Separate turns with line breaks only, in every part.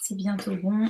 C'est bientôt bon.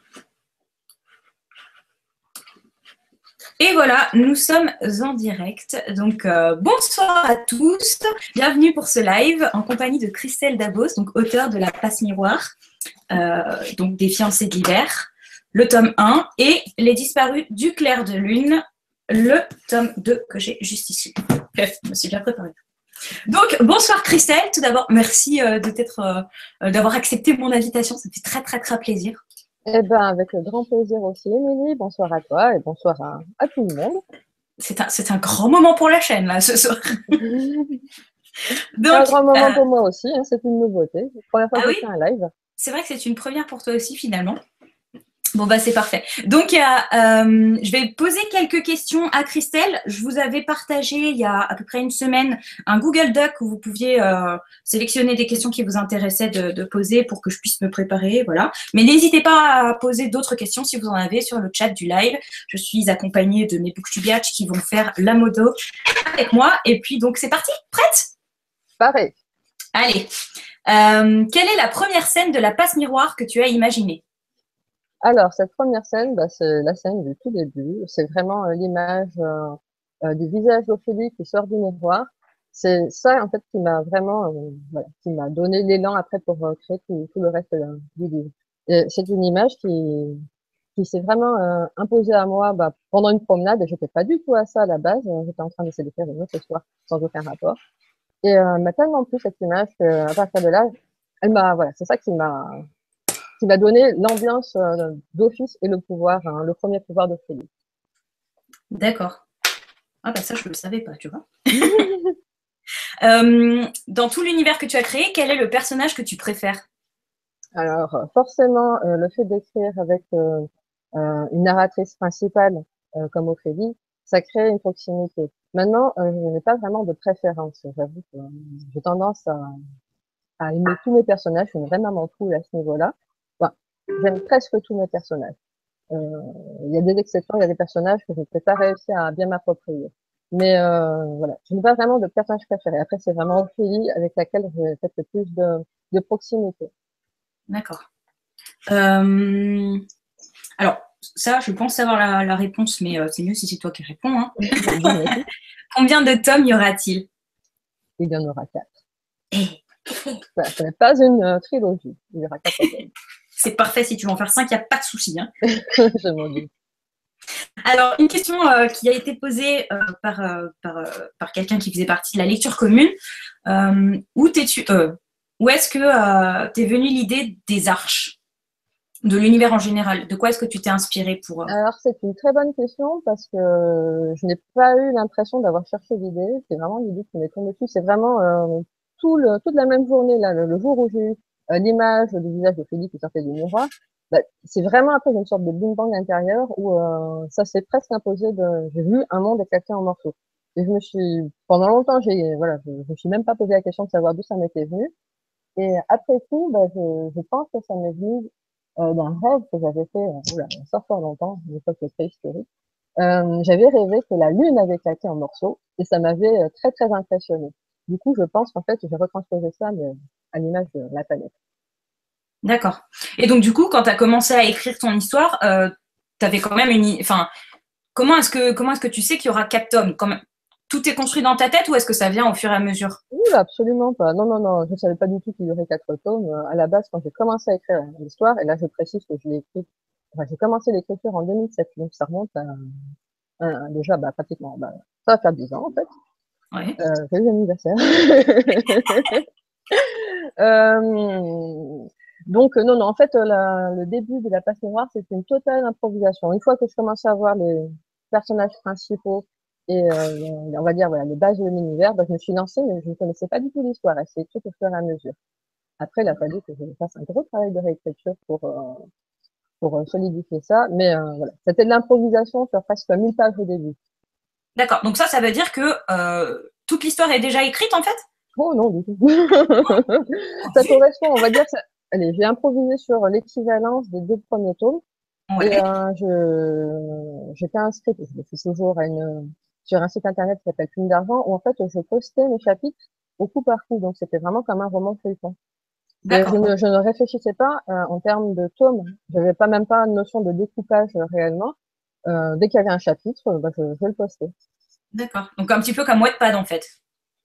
Et voilà, nous sommes en direct. Donc, bonsoir à tous. Bienvenue pour ce live en compagnie de Christelle Dabos, donc auteure de La Passe Miroir, donc des fiancés d'hiver, le tome 1, et Les disparus du clair de lune, le tome 2 que j'ai juste ici. Bref, je me suis bien préparée. Donc, bonsoir Christelle. Tout d'abord, merci d'avoir accepté mon invitation. Ça me fait très, très, très plaisir.
Eh ben, avec grand plaisir aussi, Émilie. Bonsoir à toi et bonsoir à tout le monde.
C'est un grand moment pour la chaîne, là, ce soir.
C'est un grand moment pour moi aussi, hein, c'est une nouveauté. C'est la première fois que je fais un live.
C'est vrai que c'est une première pour toi aussi, finalement. Bon, bah, c'est parfait. Donc, je vais poser quelques questions à Christelle. Je vous avais partagé il y a à peu près une semaine un Google Doc où vous pouviez sélectionner des questions qui vous intéressaient de poser pour que je puisse me préparer. Voilà. Mais n'hésitez pas à poser d'autres questions si vous en avez sur le chat du live. Je suis accompagnée de mes booktubiatch qui vont faire la modo avec moi. Et puis, donc, c'est parti. Prête?
Pareil.
Allez. Quelle est la première scène de La Passe Miroir que tu as imaginée?
Alors, cette première scène, bah, c'est la scène du tout début. C'est vraiment l'image du visage d'Ophélie qui sort du miroir. C'est ça, en fait, qui m'a vraiment, voilà, qui m'a donné l'élan après pour créer tout le reste du livre. C'est une image qui s'est vraiment imposée à moi bah, pendant une promenade. Et j'étais pas du tout à ça à la base. J'étais en train d'essayer de faire une autre histoire sans aucun rapport. Et elle m'a tellement plu cette image qu'à partir de là, voilà, c'est ça qui m'a donné l'ambiance d'office et le pouvoir, hein, le premier pouvoir d'Ophélie.
D'accord. Ah bah ça, je ne le savais pas, tu vois. Dans tout l'univers que tu as créé, quel est le personnage que tu préfères?
Alors, forcément, le fait d'écrire avec une narratrice principale comme Ophélie, ça crée une proximité. Maintenant, je n'ai pas vraiment de préférence. J'avoue que j'ai tendance à aimer tous mes personnages. Je suis une vraie maman poule à ce niveau-là. Enfin, j'aime presque tous mes personnages. Il y a des exceptions, il y a des personnages que je n'ai pas réussi à bien m'approprier. Mais voilà, je n'ai pas vraiment de personnage préféré. Après, c'est vraiment Ophélie avec laquelle j'ai peut-être le plus de proximité.
D'accord. Alors, ça, je pense savoir la réponse, mais c'est mieux si c'est toi qui réponds. Hein. Combien de tomes y aura-t-il?
Il y en aura 4. Voilà, ce n'est pas une trilogie. Il y aura 4 tomes.
C'est parfait, si tu veux en faire 5, il n'y a pas de souci. Hein.
Je m'en doute.
Alors, une question qui a été posée par quelqu'un qui faisait partie de la lecture commune. Où est-ce que t'es venue l'idée des arches, de l'univers en général? De quoi est-ce que tu t'es inspirée pour
Alors, c'est une très bonne question parce que je n'ai pas eu l'impression d'avoir cherché l'idée. C'est vraiment l'idée qui m'est tombée dessus. C'est vraiment toute la même journée, là, le jour où j'ai eu l'image du visage de Philippe qui sortait du miroir. Bah, c'est vraiment après une sorte de bing-bang intérieur où ça s'est presque imposé j'ai vu un monde éclaté en morceaux. Et pendant longtemps, voilà, je me suis même pas posé la question de savoir d'où ça m'était venu. Et après coup, bah, je pense que ça m'est venu d'un rêve que j'avais fait, ça fort longtemps, une époque préhistorique. J'avais rêvé que la Lune avait éclaté en morceaux et ça m'avait très très impressionné. Du coup, je pense qu'en fait, j'ai retransposé ça mais, à l'image de la planète.
D'accord. Et donc, du coup, quand tu as commencé à écrire ton histoire, tu avais quand même Enfin, comment est-ce que tu sais qu'il y aura 4 tomes? Tout est construit dans ta tête ou est-ce que ça vient au fur et à mesure?
Oui, absolument pas. Non, non, non, je savais pas du tout qu'il y aurait 4 tomes. À la base, quand j'ai commencé à écrire l'histoire, et là, je précise que j'ai commencé l'écriture en 2007, donc ça remonte déjà, bah, pratiquement, bah, ça va faire 10 ans, en fait.
Ouais.
Joyeux anniversaire. Donc, non, non, en fait, le début de La Passe Miroir, c'est une totale improvisation. Une fois que je commençais à voir les personnages principaux et, on va dire, voilà, les bases de l'univers, bah, je me suis lancée, mais je ne connaissais pas du tout l'histoire. Elle s'est écrite au fur et à mesure. Après, il a fallu que je fasse un gros travail de réécriture pour solidifier ça. Mais voilà, c'était de l'improvisation sur presque 1000 pages au début.
D'accord. Donc ça veut dire que toute l'histoire est déjà écrite, en fait?
Oh non, du tout. Ça correspond, on va dire, allez, j'ai improvisé sur l'équivalence des 2 premiers tomes.
Ouais.
Et j'étais inscrite, je le fais toujours sur un site internet qui s'appelle Plume d'Argent, où en fait je postais mes chapitres au coup par coup, donc c'était vraiment comme un roman feuilleton. Mais
D'accord.
je ne réfléchissais pas en termes de tome. J'avais pas même pas une notion de découpage réellement. Dès qu'il y avait un chapitre, bah, je le postais.
D'accord. Donc un petit peu comme Wattpad en fait.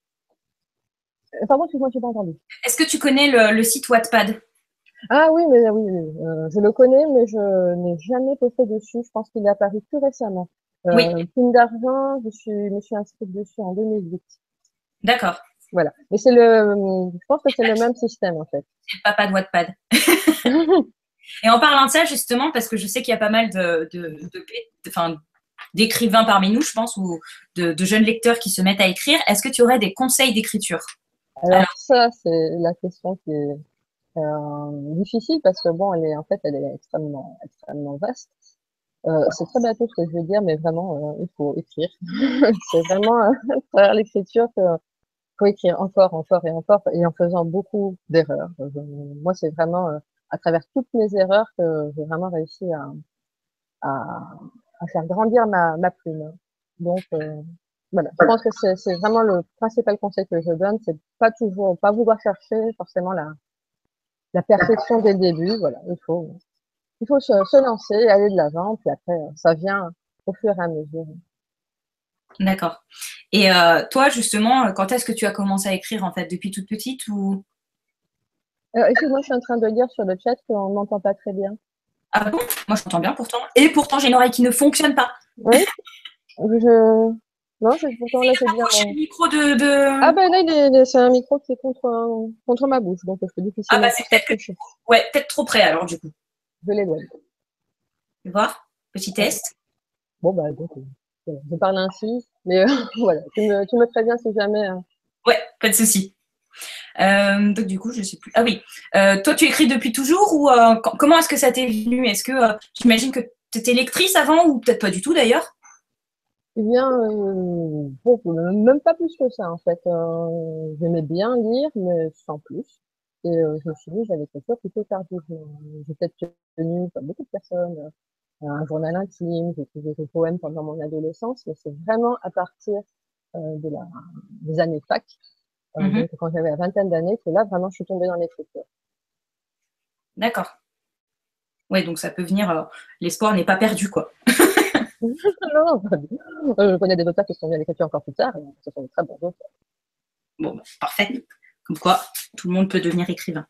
Pardon, excuse-moi, j'ai pas entendu.
Est-ce que tu connais le site Wattpad?
Ah oui, mais oui, oui, je le connais, mais je n'ai jamais posté dessus. Je pense qu'il est apparu plus récemment.
Oui,
Plume d'argent, me suis inscrite dessus en 2008.
d'accord.
Voilà. Mais je pense que c'est le même système, en fait.
C'est le papa de Wattpad. Et en parlant de ça, justement, parce que je sais qu'il y a pas mal enfin, d'écrivains parmi nous, je pense, ou de jeunes lecteurs qui se mettent à écrire, est-ce que tu aurais des conseils d'écriture?
Alors
Alors,
ça, c'est la question qui est difficile parce que bon, elle est extrêmement vaste. C'est très bateau ce que je veux dire, mais vraiment, il faut écrire. C'est vraiment à travers l'écriture que faut écrire encore, encore et encore, et en faisant beaucoup d'erreurs. Moi, c'est vraiment à travers toutes mes erreurs que j'ai vraiment réussi à, à faire grandir ma plume. Donc, voilà. Je pense que c'est vraiment le principal conseil que je donne, c'est pas vouloir chercher forcément la perfection dès le début. Voilà, il faut se lancer, aller de l'avant, puis après, ça vient au fur et à mesure.
d'accord. Et toi, justement, quand est-ce que tu as commencé à écrire, en fait, depuis toute petite ou...
Excuse-moi, je suis en train de lire sur le chat qu'on m'entend pas très bien.
Ah bon? Moi, je t'entends bien pourtant. Et pourtant, j'ai une oreille qui ne fonctionne pas.
Oui, je, non, pourtant là, c'est bien
Approcher
mon.
le micro
Ah ben là, c'est un micro qui est contre ma bouche, donc je peux
Ah bah,
difficilement
c'est peut-être que...
s'approcher.
Ouais, peut-être trop près, alors, du coup.
Je l'éloigne.
Tu vois? Petit
Ah,
test.
bon, bah, donc, voilà, je parle ainsi, mais voilà, tu me préviens si jamais.
Ouais, pas de souci. Donc du coup, je sais plus. Ah oui. Toi, tu écris depuis toujours ou comment est-ce que ça t'est venu? Est-ce que j'imagine que tu étais lectrice avant ou peut-être pas du tout d'ailleurs?
Eh bien, bon, même pas plus que ça, en fait. J'aimais bien lire, mais sans plus. Et je me suis dit, j'allais l'écriture plutôt tardivement. J'ai peut-être tenu, comme beaucoup de personnes, un journal intime, j'ai écrit des poèmes pendant mon adolescence, mais c'est vraiment à partir de des années fac,
Mhm.
donc quand j'avais la vingtaine d'années, que là, vraiment, je suis tombée dans l'écriture.
D'accord. Ouais, donc ça peut venir. L'espoir n'est pas perdu, quoi.
Non, non, pas du tout. Je connais des auteurs qui sont venus à l'écriture encore plus tard, et ce sont de très bons auteurs.
Bon, bah, parfait. Comme quoi, tout le monde peut devenir écrivain.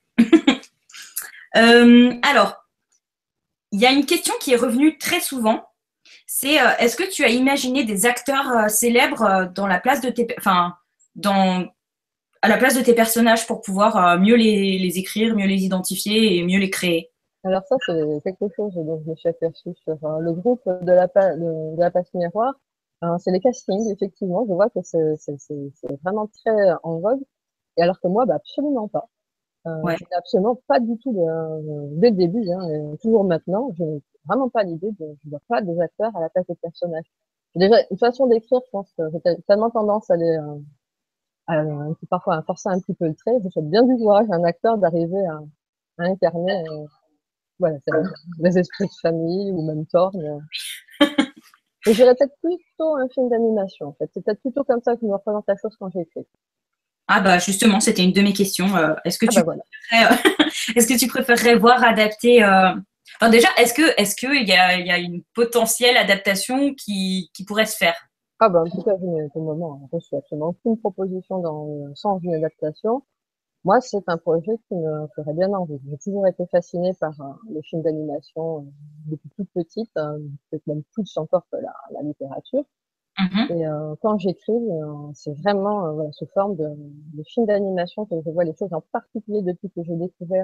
Alors, il y a une question qui est revenue très souvent. C'est est-ce que tu as imaginé des acteurs célèbres dans la place de tes, enfin, dans à la place de tes personnages pour pouvoir mieux les écrire, mieux les identifier et mieux les créer?
Alors ça, c'est quelque chose dont je me suis aperçue sur le groupe de la passe miroir. C'est les castings, effectivement. Je vois que c'est vraiment très en vogue. Et alors que moi, bah, absolument pas.
Ouais.
Je n'ai absolument pas du tout, dès le début, hein, et toujours maintenant, je n'ai vraiment pas l'idée je vois pas des acteurs à la place des personnages. Déjà, une façon d'écrire, je pense que j'ai tellement tendance à parfois à forcer un petit peu le trait. Je souhaite bien du courage à un acteur d'arriver à incarner, voilà, les esprits de famille ou même Thorne. Mais j'irais peut-être plutôt un film d'animation, en fait. C'est peut-être plutôt comme ça que je me représente la chose quand j'écris.
Ah bah justement, c'était une de mes questions. Est-ce que
Ah
tu
bah voilà.
préférerais, est-ce que tu préférerais voir adapter enfin, déjà, est-ce que il y a une potentielle adaptation qui pourrait se faire?
Ah bah en tout cas, je n'ai pour le moment reçu absolument aucune proposition dans le sens d'une adaptation. Moi, c'est un projet qui me ferait bien envie. J'ai toujours été fascinée par les films d'animation depuis toute petite, peut-être même plus encore que la littérature.
Mhm.
Et quand j'écris, c'est vraiment voilà, sous forme de films d'animation que je vois les choses, en particulier depuis que j'ai découvert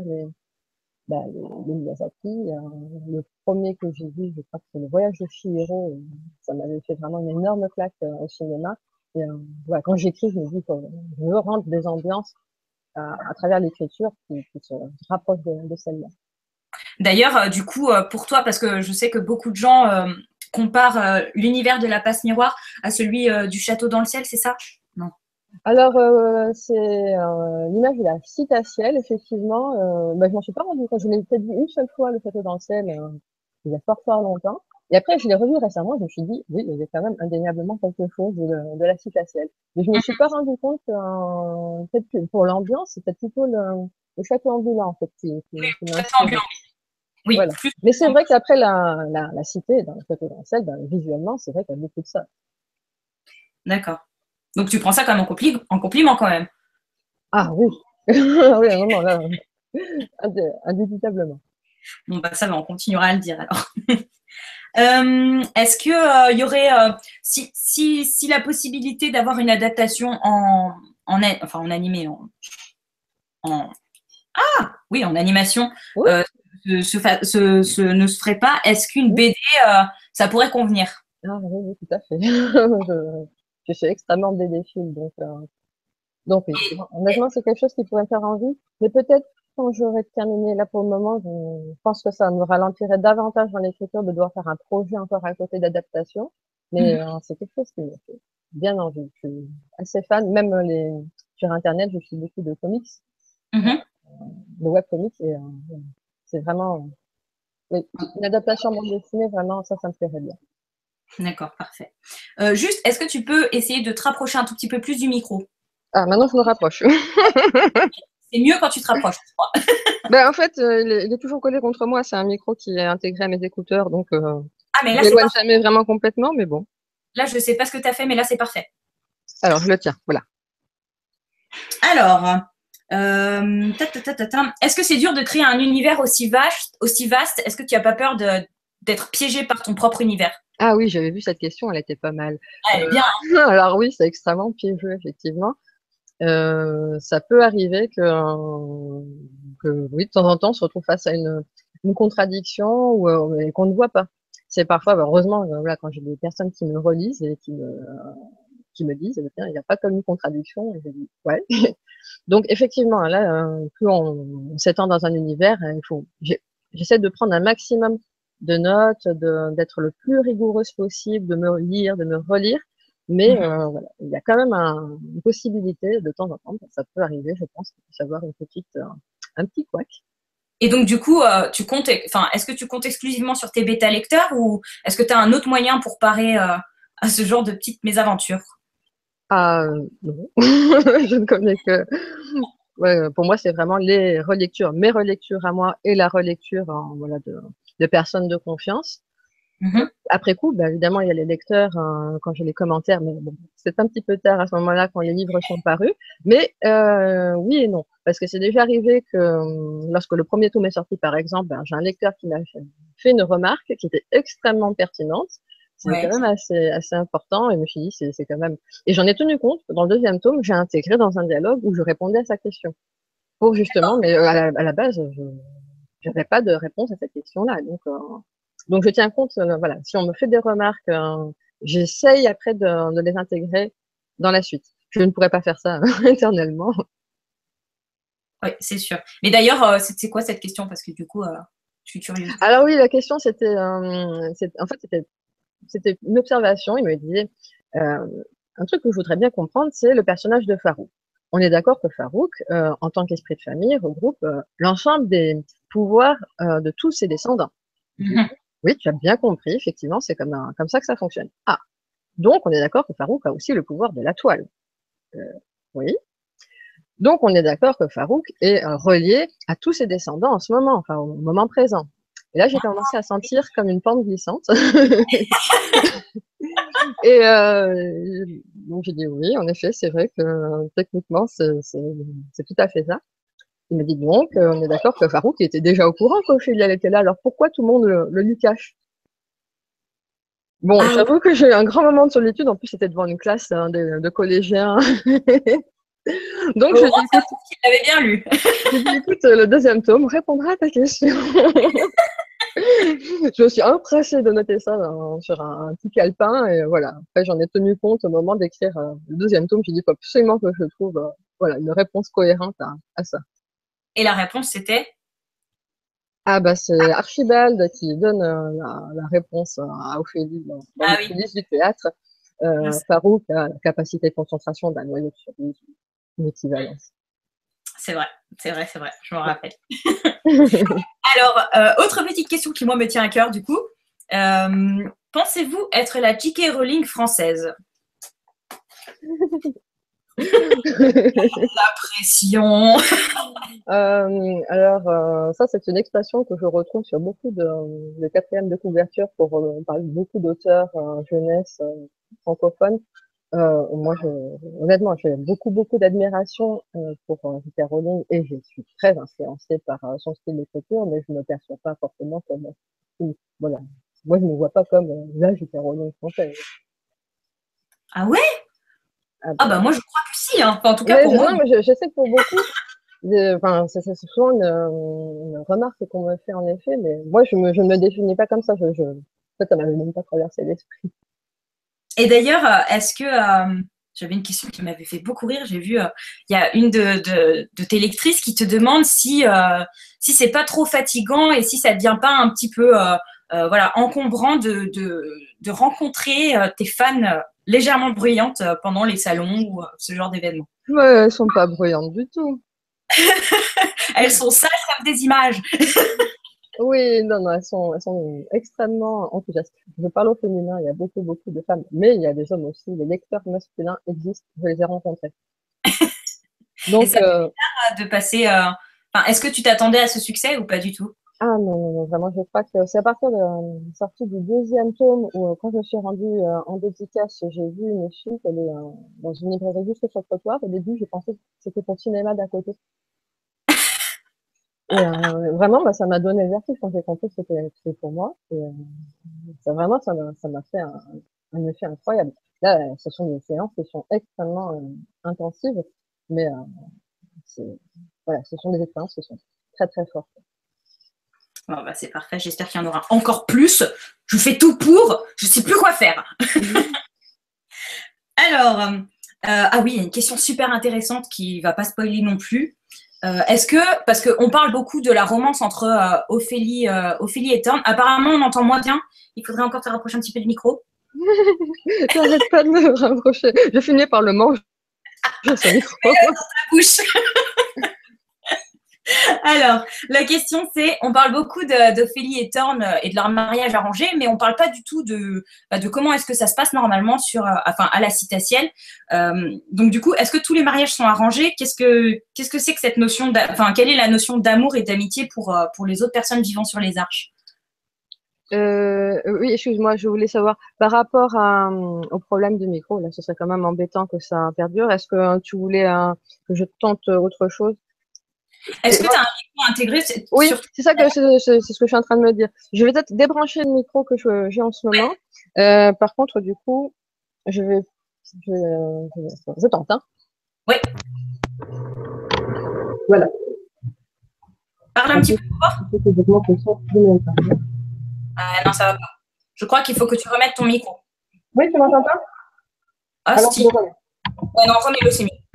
les Miyazaki. Le premier que j'ai vu, je crois que c'est Le Voyage de Chihiro. Et ça m'avait fait vraiment une énorme claque au cinéma. Et voilà, quand j'écris, je me dis que je veux rendre des ambiances à travers l'écriture qui se rapprochent de celle-là.
D'ailleurs, du coup, pour toi, parce que je sais que beaucoup de gens comparent l'univers de la passe miroir à celui du château dans le ciel, c'est ça? Non.
Alors, c'est l'image de la citatielle, effectivement. Bah, je m'en suis pas rendu compte. Je l'ai peut-être vu une seule fois, le château dans le ciel, il y a fort longtemps. Et après, je l'ai revu récemment, je me suis dit, oui, il y a quand même indéniablement quelque chose de la citatielle. Mais je me suis pas rendu compte que, peut-être que pour l'ambiance, c'était plutôt le château ambulant, en fait, qui m'a
Château
inspiré.
ambulant. Oui,
Voilà.
plus.
Mais c'est vrai qu'après la cité, dans le château d'Ancel, ben, visuellement, c'est vrai qu'il y a beaucoup de ça.
D'accord. Donc tu prends ça comme en compliment quand même.
Ah oui. Oui, à un moment là, indénitablement.
Bon, bah ça va, on continuera à le dire alors. Est-ce que il y aurait, si la possibilité d'avoir une adaptation enfin en animé, en- oui, en animation,
Oui,
euh, ne se ferait pas, est-ce qu'une
oui.
BD, ça pourrait convenir?
Ah oui, oui, tout à fait. Je suis extrêmement BD-phile, donc oui. Honnêtement, c'est quelque chose qui pourrait me faire envie. Mais peut-être quand j'aurai terminé là pour le moment, je pense que ça me ralentirait davantage dans l'écriture de devoir faire un projet encore à côté d'adaptation. Mais c'est quelque chose qui me fait bien envie. Je suis assez fan, même sur Internet, je suis beaucoup de comics,
Mhm.
de webcomics, et c'est vraiment, oui, une adaptation en bande dessinée, vraiment, ça me plairait bien.
D'accord, parfait. Juste, est-ce que tu peux essayer de te rapprocher un tout petit peu plus du micro?
Ah, maintenant je me rapproche.
C'est mieux quand tu te rapproches, je crois.
Ben, en fait, il est toujours collé contre moi. C'est un micro qui est intégré à mes écouteurs, donc
Ah, mais
je
là, c'est
l'éloigne
parfait.
jamais vraiment complètement, mais bon.
Là, je ne sais pas ce que tu as fait, mais là, c'est parfait.
Alors, je le tiens, voilà.
Alors, est-ce que c'est dur de créer un univers aussi vaste? Est-ce que tu n'as pas peur d'être piégé par ton propre univers?
Ah oui, j'avais vu cette question, elle était pas mal.
Ah, elle est bien.
Alors oui, c'est extrêmement piégeux, effectivement. Ça peut arriver que oui, de temps en temps, on se retrouve face à une contradiction ou et qu'on ne voit pas. C'est parfois, bah, heureusement, voilà, quand j'ai des personnes qui me relisent et qui me disent, eh ben, tiens, il n'y a pas comme une contradiction. Et je dis, ouais. Donc effectivement, là, plus on s'étend dans un univers, j'essaie de prendre un maximum de notes, d'être le plus rigoureuse possible, de me lire, de me relire. Mais
Mhm.
voilà, il y a quand même une possibilité de temps en temps, ça peut arriver, je pense, qu'il puisse avoir un petit couac.
Et donc, du coup, est-ce que tu comptes exclusivement sur tes bêta lecteurs ou est-ce que tu as un autre moyen pour parer à ce genre de petites mésaventures?
Ah non, je ne connais que. Ouais, pour moi, c'est vraiment les relectures, mes relectures à moi et la relecture voilà, de personnes de confiance.
Mhm.
Après coup, bah, évidemment, il y a les lecteurs quand j'ai les commentaires, mais bon, c'est un petit peu tard à ce moment-là quand les livres sont parus. Mais oui et non, parce que c'est déjà arrivé que lorsque le premier tome est sorti, par exemple, ben, j'ai un lecteur qui m'a fait une remarque qui était extrêmement pertinente. C'est quand
Ouais.
même assez important et je me suis dit, c'est quand même. Et j'en ai tenu compte. Dans le deuxième tome, j'ai intégré dans un dialogue où je répondais à sa question. Pour justement, mais à la base, je n'avais pas de réponse à cette question-là. Donc je tiens compte, voilà, si on me fait des remarques, j'essaye après de les intégrer dans la suite. Je ne pourrais pas faire ça éternellement.
Oui, c'est sûr. Mais d'ailleurs, c'est quoi cette question? Parce que du coup, je suis curieuse.
Alors oui, la question c'était, en fait c'était une observation. Il me disait euh, un truc que je voudrais bien comprendre, c'est le personnage de Farouk. On est d'accord que Farouk, en tant qu'esprit de famille, regroupe l'ensemble des pouvoirs de tous ses descendants. Je dis,
Mhm.
oui, tu as bien compris, effectivement, c'est comme ça que ça fonctionne. Ah, donc on est d'accord que Farouk a aussi le pouvoir de la toile. Euh, oui. Donc on est d'accord que Farouk est relié à tous ses descendants en ce moment, enfin au moment présent. Et là, j'ai commencé à sentir comme une pente glissante. Et donc j'ai dit oui, en effet, c'est vrai que techniquement, c'est tout à fait ça. Il m'a dit donc, on est d'accord que Farouk était déjà au courant qu'Ophélia était là, alors pourquoi tout le monde le lui cache? Bon,
Ah oui,
j'avoue que j'ai eu un grand moment de solitude, en plus c'était devant une classe de collégiens. Donc
au moins, ça prouve qu'il l'avait bien lu.
j'ai dit, écoute, le deuxième tome répondra à ta question. Je me suis empressée de noter ça sur un petit calepin et voilà. Après, j'en ai tenu compte au moment d'écrire le deuxième tome. J'ai dit, il faut absolument que je trouve voilà, une réponse cohérente à ça.
Et la réponse, c'était?
Ah bah c'est Archibald qui donne la réponse à Ophélie dans
Ah
les
oui,
coulisses du théâtre.
je sais.
Farouk a la capacité de concentration d'un noyau de survie, une équivalence.
C'est vrai, c'est vrai, je me rappelle. Alors, autre petite question qui, moi, me tient à cœur, du coup. Pensez-vous être la J.K. Rowling française? La pression.
Ça, c'est une expression que je retrouve sur beaucoup de quatrièmes de couverture pour parler de beaucoup d'auteurs jeunesse francophones. Moi, honnêtement, j'ai beaucoup d'admiration pour J.K. Rowling et je suis très influencée par son style d'écriture, mais je ne me perçois pas forcément comme voilà. Moi, je ne me vois pas comme la J.K. Rowling française.
Ah ouais?
Ah,
Ah
bah,
bah moi je crois que si, hein. Enfin, en tout cas
mais
pour moi.
non, mais je sais que pour beaucoup, enfin, c'est souvent une remarque qu'on me fait en effet, mais moi, je ne me définis pas comme ça. En fait, ça m'avait même pas traversé l'esprit.
Et d'ailleurs, est-ce que j'avais une question qui m'avait fait beaucoup rire. J'ai vu, il y a une de tes lectrices qui te demande si c'est pas trop fatigant et si ça devient pas un petit peu voilà, encombrant de rencontrer tes fans légèrement bruyantes pendant les salons ou ce genre d'événements.
Ouais, elles sont pas bruyantes du tout.
Elles sont sages comme des images.
Oui, non, non, elles sont extrêmement enthousiastes. Je parle au féminin, il y a beaucoup de femmes, mais il y a des hommes aussi. Les lecteurs masculins existent, je les ai rencontrés.
Et
Donc,
ça fait de passer. Enfin, est-ce que tu t'attendais à ce succès ou pas du tout?
ah non, vraiment, je crois que c'est à partir de la sortie du deuxième tome où, quand je me suis rendue en dédicace, j'ai vu une fille, elle est dans une librairie juste sur le trottoir. Au début, j'ai pensé que c'était pour le cinéma d'à côté. Et vraiment, bah, ça m'a donné le vertige quand j'ai compris que c'était pour moi. Et vraiment, ça m'a fait un effet incroyable. Là, ce sont des séances qui sont extrêmement intensives, mais c'est- voilà, ce sont des expériences qui sont très fortes.
Bon, bah, c'est parfait. J'espère qu'il y en aura encore plus. Je fais tout pour. Je sais plus quoi faire. Alors, ah oui, il y a une question super intéressante qui va pas spoiler non plus. Est-ce que, parce qu'on parle beaucoup de la romance entre Ophélie et Thorne, apparemment on entend moins bien. Il faudrait encore te rapprocher un petit peu du micro.
T'arrêtes pas de me rapprocher. Je finis par le manger, ce micro.
La bouche. Alors, la question c'est, on parle beaucoup d'Ophélie et Thorne et de leur mariage arrangé, mais on parle pas du tout de comment est-ce que ça se passe normalement enfin, à la Citaciel. Donc du coup, est-ce que tous les mariages sont arrangés? Qu'est-ce que c'est que cette notion, enfin, quelle est la notion d'amour et d'amitié pour les autres personnes vivant sur les arches?
Oui, excuse-moi, je voulais savoir, par rapport au problème du micro, là, ce serait quand même embêtant que ça perdure. Est-ce que tu voulais que je tente autre chose?
Est-ce que tu as un micro intégré
Oui,
sur...
c'est ça que c'est ce que je suis en train de me dire. Je vais peut-être débrancher le micro que j'ai en ce moment. Par contre, du coup, je vais, je tente, hein.
Oui,
Voilà.
parle un
En
petit
fait,
peu plus fort.
il faut que j'augmente le son de mon temps.
Non, ça va pas. Je crois qu'il faut que tu remettes ton micro.
Oui, tu m'entends pas?
Ah,
Alors, je
si.
le remets.
Ouais, non, remets-le, c'est mieux.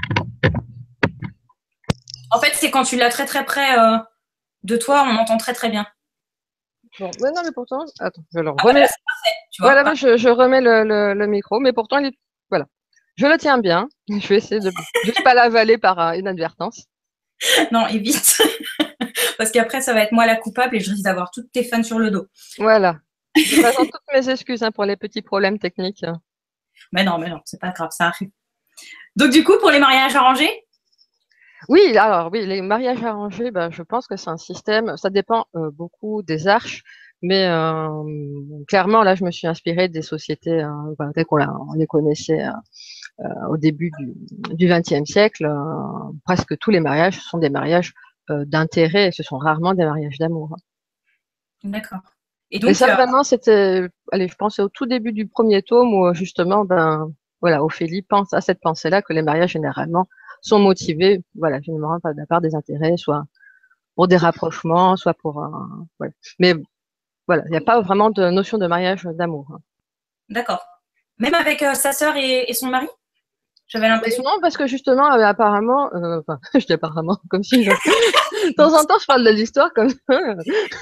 En fait, c'est quand tu l'as très très près de toi, on entend très très bien.
Bon, ouais, non, mais pourtant, attends, je le
Ah bah là,
remets.
c'est parfait, tu vois.
Voilà, bah, je remets le micro, mais pourtant, voilà. Je le tiens bien. Je vais essayer de juste pas l'avaler par inadvertance.
Non, évite. Parce qu'après, ça va être moi la coupable et je risque d'avoir toutes tes fans sur le dos.
Voilà. Je présente toutes mes excuses pour les petits problèmes techniques.
Mais non, c'est pas grave, ça arrive. Donc, du coup, pour les mariages arrangés,
Oui, alors oui, les mariages arrangés, bah, je pense que c'est un système, ça dépend beaucoup des arches, mais clairement, là, je me suis inspirée des sociétés, bah, telles on les connaissait au début du XXe siècle. Presque tous les mariages sont des mariages d'intérêt, et ce sont rarement des mariages d'amour.
d'accord. Et
Et
donc,
ça, vraiment, c'était, allez, je pense au tout début du premier tome où justement, ben, voilà, Ophélie pense à cette pensée-là que les mariages généralement sont motivés, voilà, généralement par de la part des intérêts, soit pour des rapprochements, soit pour un, voilà. Mais voilà, il n'y a pas vraiment de notion de mariage d'amour, hein.
d'accord. Même avec sa sœur et son mari, j'avais
Mais
l'impression.
non, parce que justement, apparemment, enfin, je dis apparemment, comme si de temps en temps, je parle de l'histoire comme ça.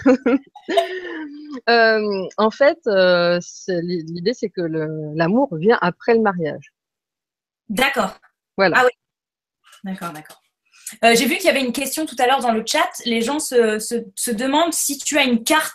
En fait, l'idée, c'est que l'amour vient après le mariage.
D'accord.
Voilà.
Ah oui, d'accord, d'accord. J'ai vu qu'il y avait une question tout à l'heure dans le chat. Les gens se demandent si tu as une carte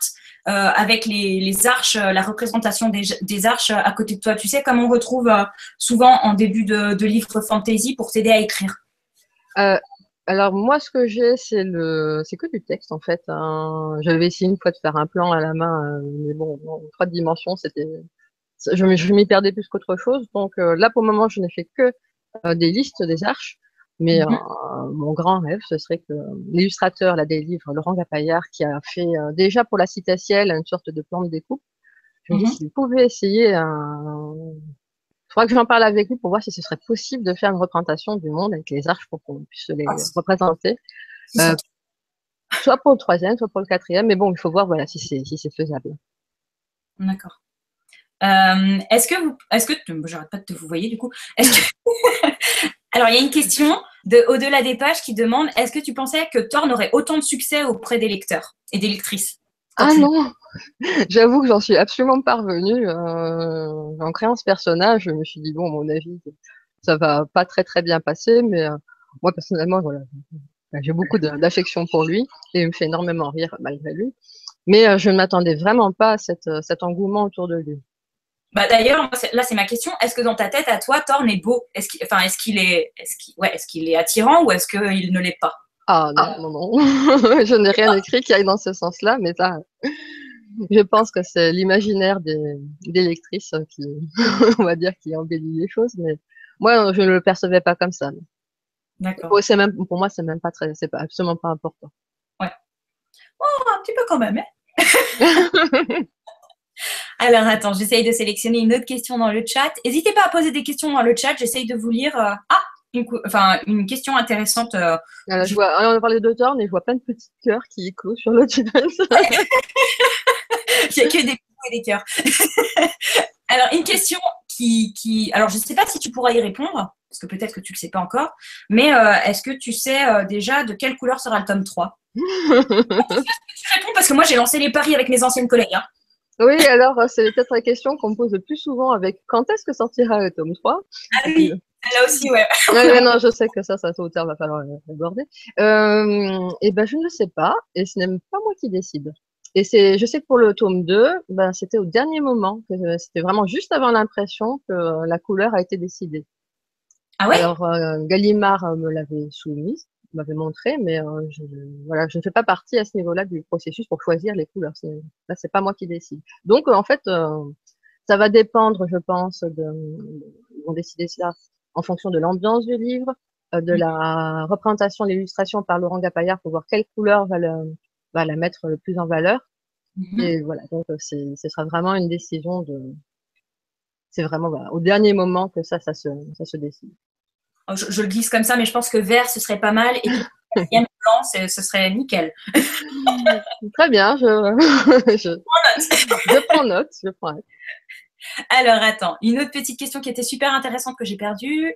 avec les arches, la représentation des arches à côté de toi. Tu sais, comme on retrouve souvent en début de livre fantasy pour t'aider à écrire.
Alors moi, ce que j'ai, c'est que du texte en fait, hein. J'avais essayé une fois de faire un plan à la main, mais bon, en 3 dimensions, je m'y perdais plus qu'autre chose. Donc là, pour le moment, je n'ai fait que des listes des arches. Mais mon grand rêve, ce serait que l'illustrateur là des livres, Laurent Gapaillard, qui a fait déjà pour la Cité Ciel une sorte de plan de découpe, je me dis s'il pouvait essayer il faudra que j'en parle avec lui pour voir si ce serait possible de faire une représentation du monde avec les arches pour qu'on puisse les représenter. Soit pour le 3e, soit pour le 4e. Mais bon, il faut voir voilà, si c'est faisable.
D'accord. Est-ce que j'arrête pas de te vous voyez du coup. Alors, il y a une question au-delà des pages qui demande est-ce que tu pensais que Thorne aurait autant de succès auprès des lecteurs et des lectrices?
Ah non, j'avoue que j'en suis absolument pas revenue. En créant ce personnage, je me suis dit, bon, à mon avis, ça va pas très très bien passer, mais moi personnellement, voilà, j'ai beaucoup d'affection pour lui et il me fait énormément rire malgré lui. Mais je ne m'attendais vraiment pas à cet engouement autour de lui.
Bah d'ailleurs, là c'est ma question. Est-ce que dans ta tête, à toi, Thorne est beau? Est-ce qu'il est attirant ou est-ce qu'il ne l'est pas?
Ah non, non. Je n'ai rien écrit qui aille dans ce sens-là, mais ça, je pense que c'est l'imaginaire des lectrices qui, on va dire, qui embellit les choses, mais moi, je ne le percevais pas comme ça.
D'accord.
Pour moi, c'est même pas c'est absolument pas important.
Ouais. Oh, un petit peu quand même, hein. Alors, attends, j'essaye de sélectionner une autre question dans le chat. N'hésitez pas à poser des questions dans le chat, j'essaye de vous lire. Une question intéressante.
Alors, on a parlé de Thorne et je vois plein de petits cœurs qui éclosent sur le chat.
Il n'y a que des et des cœurs. Alors, une question alors, je ne sais pas si tu pourras y répondre, parce que peut-être que tu ne le sais pas encore, mais est-ce que tu sais déjà de quelle couleur sera le tome 3? Tu réponds parce que moi, j'ai lancé les paris avec mes anciennes collègues. Hein.
Oui, alors, c'est peut-être la question qu'on me pose le plus souvent avec quand est-ce que sortira le tome 3?
Ah oui, là aussi, ouais.
Non, je sais que ça tôt ou tard, va falloir aborder. Et ben, je ne sais pas, et ce n'est même pas moi qui décide. Et je sais que pour le tome 2, ben, c'était au dernier moment, que c'était vraiment juste avant l'impression que la couleur a été décidée.
Ah ouais?
Alors, Gallimard me l'avait soumise, m'avait montré, mais voilà, je ne fais pas partie à ce niveau-là du processus pour choisir les couleurs. Là, c'est pas moi qui décide. Donc, en fait, ça va dépendre, je pense, ils vont décider cela en fonction de l'ambiance du livre, de la représentation, l'illustration par Laurent Gapaillard pour voir quelle couleur va la mettre le plus en valeur. Et voilà, donc ce sera vraiment une décision c'est vraiment au dernier moment que ça se décide.
Je le glisse comme ça, mais je pense que vert, ce serait pas mal. Et quatrième blanc, ce serait nickel.
Très bien, je prends note. Je prends note.
Alors, attends, une autre petite question qui était super intéressante que j'ai perdue.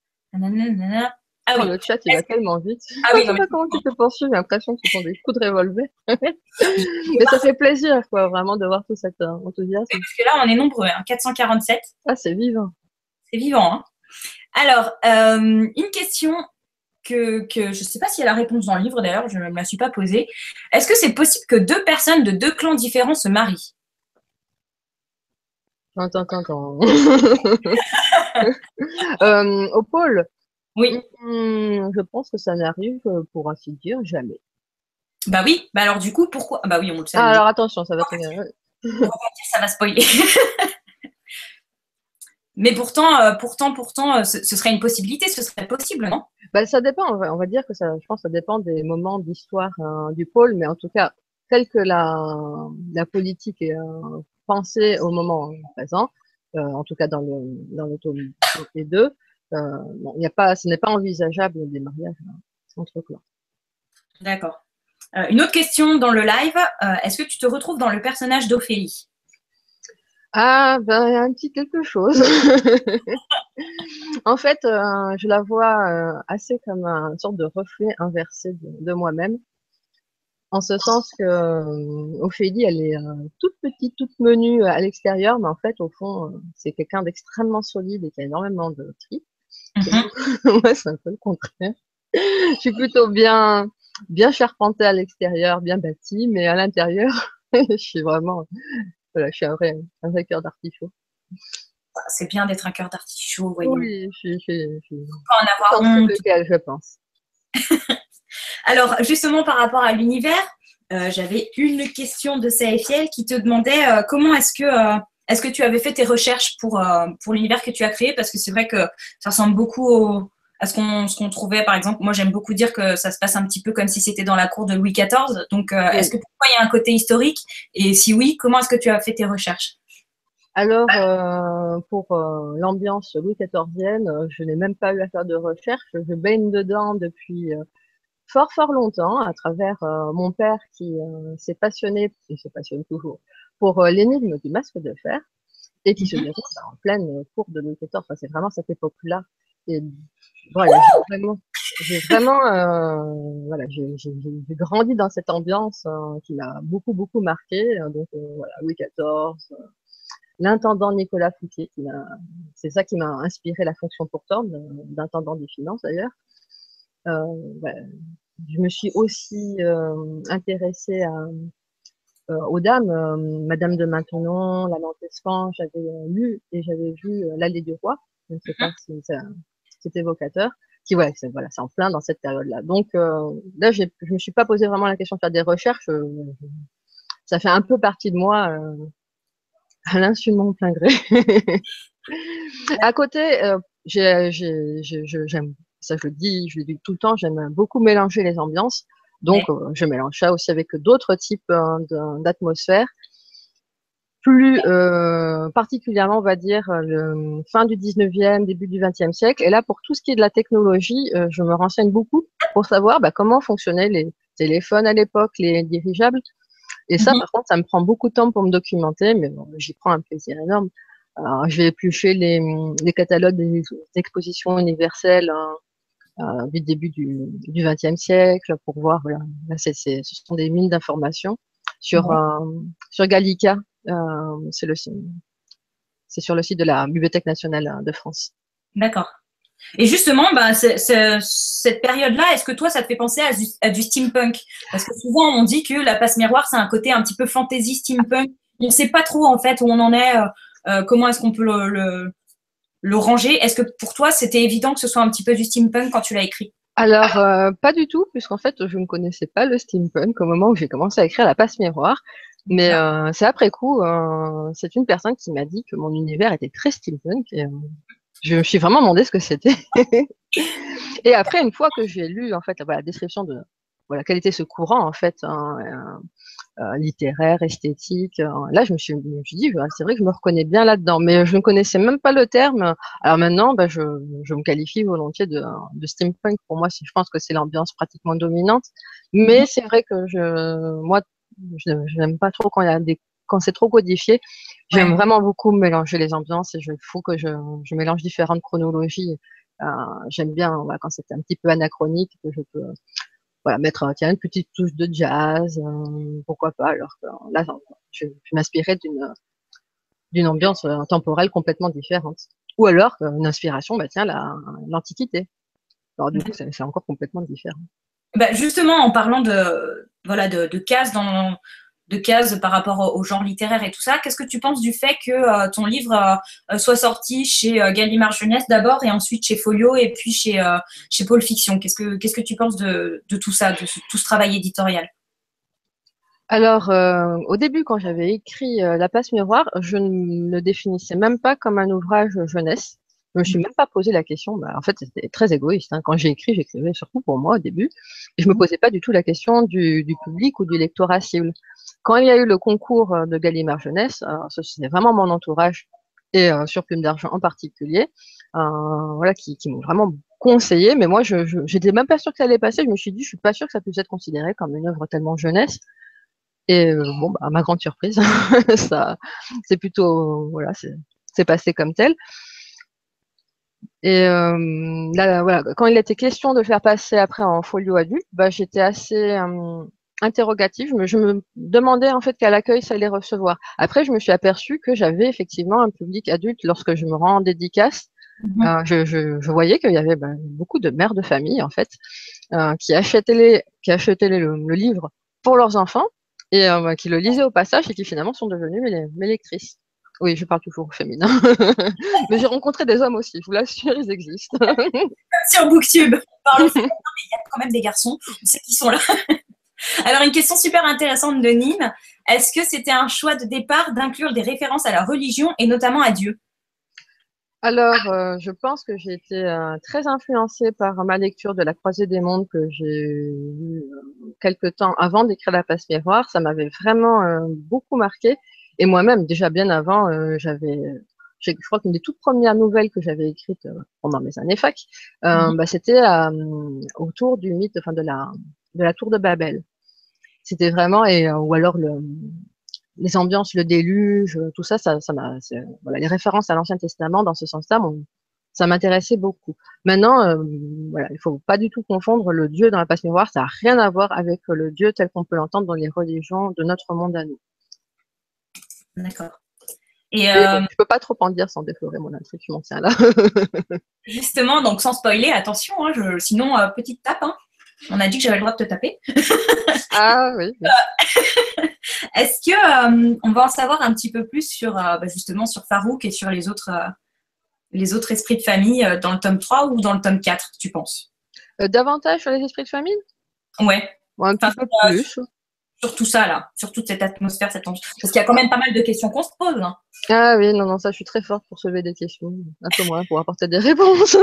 Ah oui. Le chat, il va tellement vite.
Ah oui,
je sais pas comment tu te poursuis, j'ai l'impression que ce sont des coups de revolver. Mais ça fait plaisir, quoi, vraiment, de voir tout cet enthousiasme.
Parce que là, on est nombreux, hein, 447.
Ah, c'est vivant.
C'est vivant, hein. Alors, une question que je ne sais pas s'il y a la réponse dans le livre, d'ailleurs, je ne me la suis pas posée. Est-ce que c'est possible que 2 personnes de 2 clans différents se marient?
Attends. Au pôle?
Oui.
Je pense que ça n'arrive, pour ainsi dire, jamais.
Bah oui, bah alors du coup, pourquoi? Bah oui, on le sait.
Ah, alors attention, ça va être...
ça va spoiler. Mais pourtant, ce serait une possibilité, ce serait possible, non?
Bah, ça dépend, on va dire que je pense que ça dépend des moments d'histoire du pôle, mais en tout cas, telle que la politique est pensée au moment présent, en tout cas dans le tome 2, bon, ce n'est pas envisageable des mariages entre clans.
D'accord. Une autre question dans le live, est-ce que tu te retrouves dans le personnage d'Ophélie?
Ah, ben, un petit quelque chose. En fait, je la vois assez comme une sorte de reflet inversé de moi-même. En ce sens que Ophélie, elle est toute petite, toute menue à l'extérieur, mais en fait, au fond, c'est quelqu'un d'extrêmement solide et qui a énormément de tripes. Moi, c'est un peu le contraire. Je suis plutôt bien charpentée à l'extérieur, bien bâtie, mais à l'intérieur, Je suis vraiment, voilà, je suis un vrai cœur d'artichaut.
C'est bien d'être un cœur d'artichaut, voyons.
Oui, je suis
Pas en avoir
sensible
honte.
lequel, je pense.
Alors, justement, par rapport à l'univers, j'avais une question de CFL qui te demandait comment est-ce que tu avais fait tes recherches pour l'univers que tu as créé, parce que c'est vrai que ça ressemble beaucoup à ce qu'on trouvait, par exemple. Moi, j'aime beaucoup dire que ça se passe un petit peu comme si c'était dans la cour de Louis XIV. Donc, est-ce
Oui.
que pour toi, il y a un côté historique? Et si oui, comment est-ce que tu as fait tes recherches?
Alors, pour l'ambiance Louis XIVienne, je n'ai même pas eu à faire de recherche. Je baigne dedans depuis fort longtemps à travers mon père qui s'est passionné, et se passionne toujours, pour l'énigme du masque de fer et qui se
Mhm.
déroule en pleine cour de Louis XIV. Enfin, c'est vraiment cette époque-là. Et voilà, voilà, j'ai grandi dans cette ambiance qui m'a beaucoup marqué. Donc voilà, Louis XIV, l'intendant Nicolas Fouquet, c'est ça qui m'a inspiré la fonction pourtant d'intendant des finances d'ailleurs. Voilà, je me suis aussi intéressée aux dames, Madame de Maintenon, la Montespan, j'avais lu et j'avais vu L'Allée du Roi. Je ne sais pas si c'est évocateur. Qui, ouais, c'est en plein dans cette période-là. Donc là, je me suis pas posé vraiment la question de faire des recherches. Ça fait un peu partie de moi à l'insu de mon plein gré. À côté, j'aime, ça je le dis tout le temps, j'aime beaucoup mélanger les ambiances. Donc,
Ouais.
je mélange ça aussi avec d'autres types d'atmosphères. Plus particulièrement, on va dire, le fin du 19e, début du 20e siècle. Et là, pour tout ce qui est de la technologie, je me renseigne beaucoup pour savoir comment fonctionnaient les téléphones à l'époque, les dirigeables. Et ça,
Mhm.
par contre, ça me prend beaucoup de temps pour me documenter, mais bon, j'y prends un plaisir énorme. Alors, je vais éplucher les catalogues des expositions universelles du début du XXe siècle pour voir. Voilà. Là, ce sont des mines d'informations sur,
Ouais.
sur Gallica. C'est c'est sur le site de la Bibliothèque nationale de France.
D'accord. Et justement, bah, cette période-là, est-ce que toi, ça te fait penser à du steampunk? Parce que souvent, on dit que la passe miroir, c'est un côté un petit peu fantasy steampunk. On ne sait pas trop, en fait, où on en est, comment est-ce qu'on peut le ranger. Est-ce que pour toi, c'était évident que ce soit un petit peu du steampunk quand tu l'as écrit?
Alors, pas du tout, puisqu'en fait, je ne connaissais pas le steampunk au moment où j'ai commencé à écrire La Passe Miroir. Mais
D'accord.
c'est après coup, c'est une personne qui m'a dit que mon univers était très steampunk. Et, je me suis vraiment demandé ce que c'était. Et après, une fois que j'ai lu en fait la description de voilà quel était ce courant en fait littéraire, esthétique, là je me suis dit c'est vrai que je me reconnais bien là-dedans, mais je ne connaissais même pas le terme. Alors maintenant, je me qualifie volontiers de steampunk. Pour moi, je pense que c'est l'ambiance pratiquement dominante, mais
Mhm.
c'est vrai que moi, je n'aime pas trop quand c'est trop codifié. J'aime
Ouais.
vraiment beaucoup mélanger les ambiances et il faut que je mélange différentes chronologies. Euh, J'aime bien voilà, quand c'est un petit peu anachronique que je peux voilà, mettre tiens, une petite touche de jazz, pourquoi pas. Alors que là, je m'inspirais d'une ambiance temporelle complètement différente. Ou alors une inspiration, bah tiens, l'Antiquité. Alors du coup, c'est encore complètement différent.
Bah, justement, en parlant voilà, de cases de cases par rapport au genre littéraire et tout ça, qu'est-ce que tu penses du fait que ton livre soit sorti chez Gallimard Jeunesse d'abord et ensuite chez Folio et puis chez Pôle Fiction? Qu'est-ce que tu penses de tout ça, tout ce travail éditorial?
Alors, au début, quand j'avais écrit La Passe Miroir, je ne le définissais même pas comme un ouvrage jeunesse. Je me suis même pas posé la question. Bah, en fait, c'était très égoïste. Hein. Quand j'ai écrit, j'écrivais surtout pour moi au début. Et je me posais pas du tout la question du public ou du lectorat cible. Quand il y a eu le concours de Gallimard Jeunesse, ça, c'était vraiment mon entourage et sur Plume d'Argent en particulier, voilà, qui m'ont vraiment conseillé. Mais moi, j'étais même pas sûre que ça allait passer. Je me suis dit, je suis pas sûre que ça puisse être considéré comme une œuvre tellement jeunesse. Et bon, bah, à ma grande surprise, ça, c'est plutôt, voilà, c'est passé comme tel. Et là, voilà, quand il était question de faire passer après en folio adulte, bah, j'étais assez interrogative. Je me demandais en fait quel accueil ça allait recevoir. Après, je me suis aperçue que j'avais effectivement un public adulte lorsque je me rends en dédicace.
Mhm.
Je voyais qu'il y avait bah, beaucoup de mères de famille en fait qui achetaient le livre pour leurs enfants. et qui le lisaient au passage et qui finalement sont devenues mes lectrices. Oui, je parle toujours au féminin. Mais j'ai rencontré des hommes aussi, je vous l'assure, ils existent.
Sur Booktube, on parle au féminin, mais il y a quand même des garçons, on sait qu'ils sont là. Alors, une question super intéressante de Nîmes. Est-ce que c'était un choix de départ d'inclure des références à la religion et notamment à Dieu?
Alors, je pense que j'ai été très influencée par ma lecture de La Croisée des Mondes que j'ai eue quelque temps avant d'écrire La Passe Miroir. Ça m'avait vraiment beaucoup marqué. Et moi-même, déjà bien avant, je crois qu'une des toutes premières nouvelles que j'avais écrites pendant mes années fac, c'était autour du mythe, enfin de la tour de Babel. C'était vraiment, ou alors les ambiances, le déluge, tout ça, voilà, les références à l'Ancien Testament dans ce sens-là, ça m'intéressait beaucoup. Maintenant, voilà, il faut pas du tout confondre le Dieu dans la Passe Miroir, ça n'a rien à voir avec le Dieu tel qu'on peut l'entendre dans les religions de notre monde à nous.
D'accord. Et
je peux pas trop en dire sans déflorer mon intrigue, je m'en tiens là.
Justement, donc sans spoiler, attention, hein, sinon, petite tape, hein. On a dit que j'avais le droit de te taper.
Ah oui.
Est-ce que on va en savoir un petit peu plus sur justement sur Farouk et sur les autres esprits de famille dans le tome 3 ou dans le tome 4, tu penses?
Davantage sur les esprits de famille?
Ouais.
Un petit peu plus.
Sur tout ça, là, sur toute cette atmosphère, parce qu'il y a quand même pas mal de questions qu'on se pose. Hein.
Ah oui, non, ça, je suis très forte pour soulever des questions. Un peu moins pour apporter des réponses.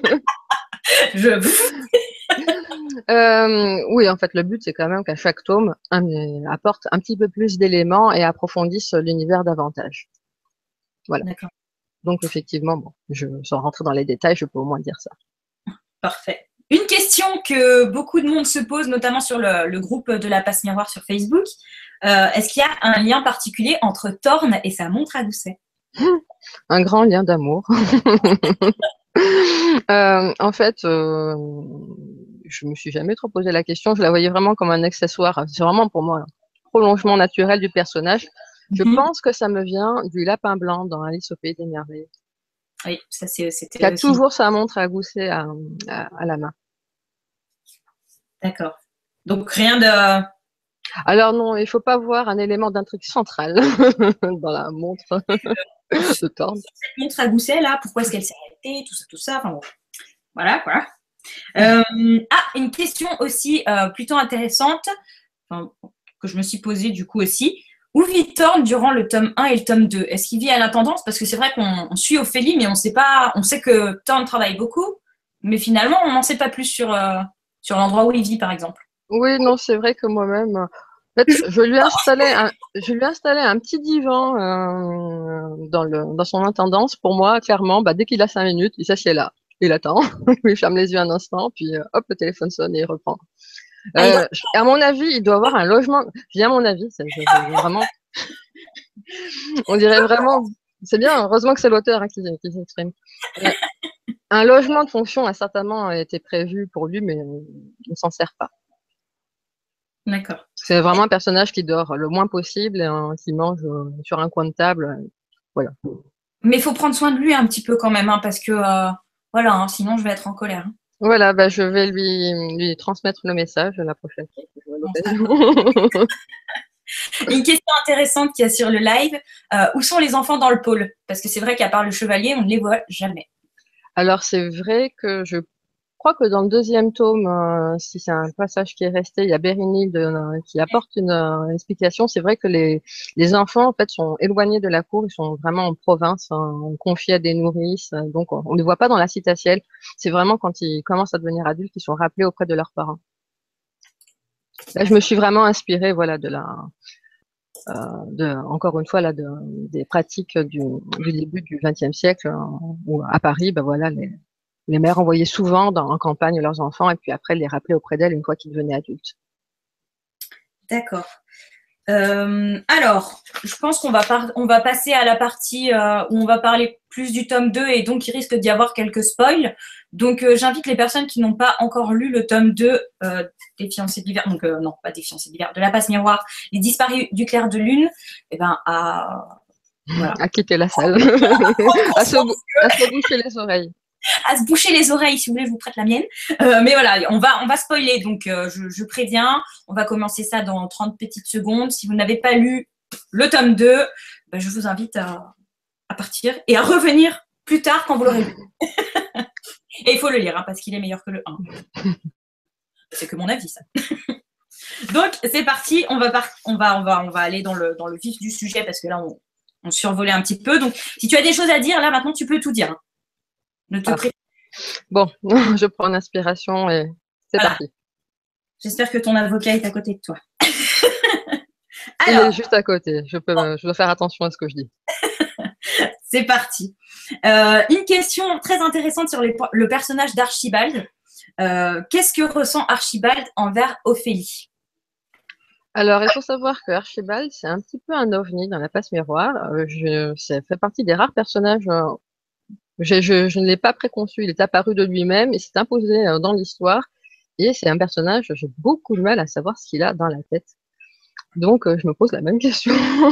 Oui, en fait, le but, c'est quand même qu'à chaque tome, apporte un petit peu plus d'éléments et approfondisse l'univers davantage. Voilà. Donc, effectivement, sans rentrer dans les détails, je peux au moins dire ça.
Parfait. Une question que beaucoup de monde se pose, notamment sur le groupe de la Passe Miroir sur Facebook. Est-ce qu'il y a un lien particulier entre Thorn et sa montre à gousset?
Un grand lien d'amour. En fait, je me suis jamais trop posé la question. Je la voyais vraiment comme un accessoire. C'est vraiment pour moi un prolongement naturel du personnage. Je pense que ça me vient du lapin blanc dans Alice au Pays des Merveilles.
Oui, ça c'était.
Qui a toujours sa montre à gousset à la main.
D'accord. Donc rien de.
Alors non, il faut pas voir un élément d'intrigue central dans la montre de Thorn.
Cette montre à gousset là, pourquoi est-ce qu'elle s'est arrêtée, tout ça. Enfin bon. Voilà. Une question aussi plutôt intéressante que je me suis posée du coup aussi. Où vit Thorn durant le tome 1 et le tome 2? Est-ce qu'il vit à l'intendance? Parce que c'est vrai qu'on suit Ophélie, mais on sait pas. On sait que Thorn travaille beaucoup, mais finalement, on n'en sait pas plus sur l'endroit où il vit, par exemple.
Oui, non, c'est vrai que moi-même, en fait, je lui ai installé un petit divan dans son intendance. Pour moi, clairement, dès qu'il a 5 minutes, il s'assied là. Il attend, il ferme les yeux un instant, puis hop, le téléphone sonne et il reprend. À mon avis, il doit avoir un logement. Je dis à mon avis, vraiment. On dirait vraiment. C'est bien, heureusement que c'est l'auteur qui s'exprime. Un logement de fonction a certainement été prévu pour lui, mais il ne s'en sert pas.
D'accord.
C'est vraiment un personnage qui dort le moins possible et qui mange sur un coin de table. Voilà.
Mais il faut prendre soin de lui un petit peu quand même, hein, parce que sinon je vais être en colère. Hein.
Voilà, je vais lui transmettre le message la prochaine fois.
Une question intéressante qu'il y a sur le live, où sont les enfants dans le pôle? Parce que c'est vrai qu'à part le chevalier, on ne les voit jamais.
Alors c'est vrai que je crois que dans le deuxième tome, si c'est un passage qui est resté, il y a Bérénice qui apporte une explication. C'est vrai que les enfants en fait sont éloignés de la cour, ils sont vraiment en province, confiés à des nourrices, donc on ne les voit pas dans la citatielle. C'est vraiment quand ils commencent à devenir adultes qu'ils sont rappelés auprès de leurs parents. Là, je me suis vraiment inspirée, voilà, encore une fois là, des pratiques du début du XXe siècle, où à Paris, voilà, les mères envoyaient souvent en campagne leurs enfants et puis après les rappelaient auprès d'elles une fois qu'ils devenaient adultes.
D'accord. Alors, je pense qu'on va passer à la partie où on va parler plus du tome 2 et donc il risque d'y avoir quelques spoils. Donc, j'invite les personnes qui n'ont pas encore lu le tome 2 des fiancés d'hiver, donc non, pas des fiancés d'hiver, de la Passe Miroir, les disparus du clair de lune, à
quitter la salle, à se boucher les oreilles.
à se boucher les oreilles. Si vous voulez, je vous prête la mienne. Mais voilà, on va spoiler. Donc, je préviens. On va commencer ça dans 30 petites secondes. Si vous n'avez pas lu le tome 2, ben, je vous invite à partir et à revenir plus tard quand vous l'aurez lu. Et il faut le lire, hein, parce qu'il est meilleur que le 1. C'est que mon avis, ça. Donc, c'est parti. On va aller dans le vif du sujet, parce que là, on survolait un petit peu. Donc, si tu as des choses à dire, là, maintenant, tu peux tout dire. Ne te pré-
Bon, je prends l'inspiration et c'est parti.
J'espère que ton avocat est à côté de toi.
Il est juste à côté. Je dois faire attention à ce que je dis.
C'est parti. Une question très intéressante sur le personnage d'Archibald. Qu'est-ce que ressent Archibald envers Ophélie?
Alors, il faut savoir que Archibald, c'est un petit peu un ovni dans la passe miroir. Ça fait partie des rares personnages. Je ne l'ai pas préconçu. Il est apparu de lui-même et s'est imposé dans l'histoire. Et c'est un personnage, j'ai beaucoup de mal à savoir ce qu'il a dans la tête. Donc, je me pose la même question.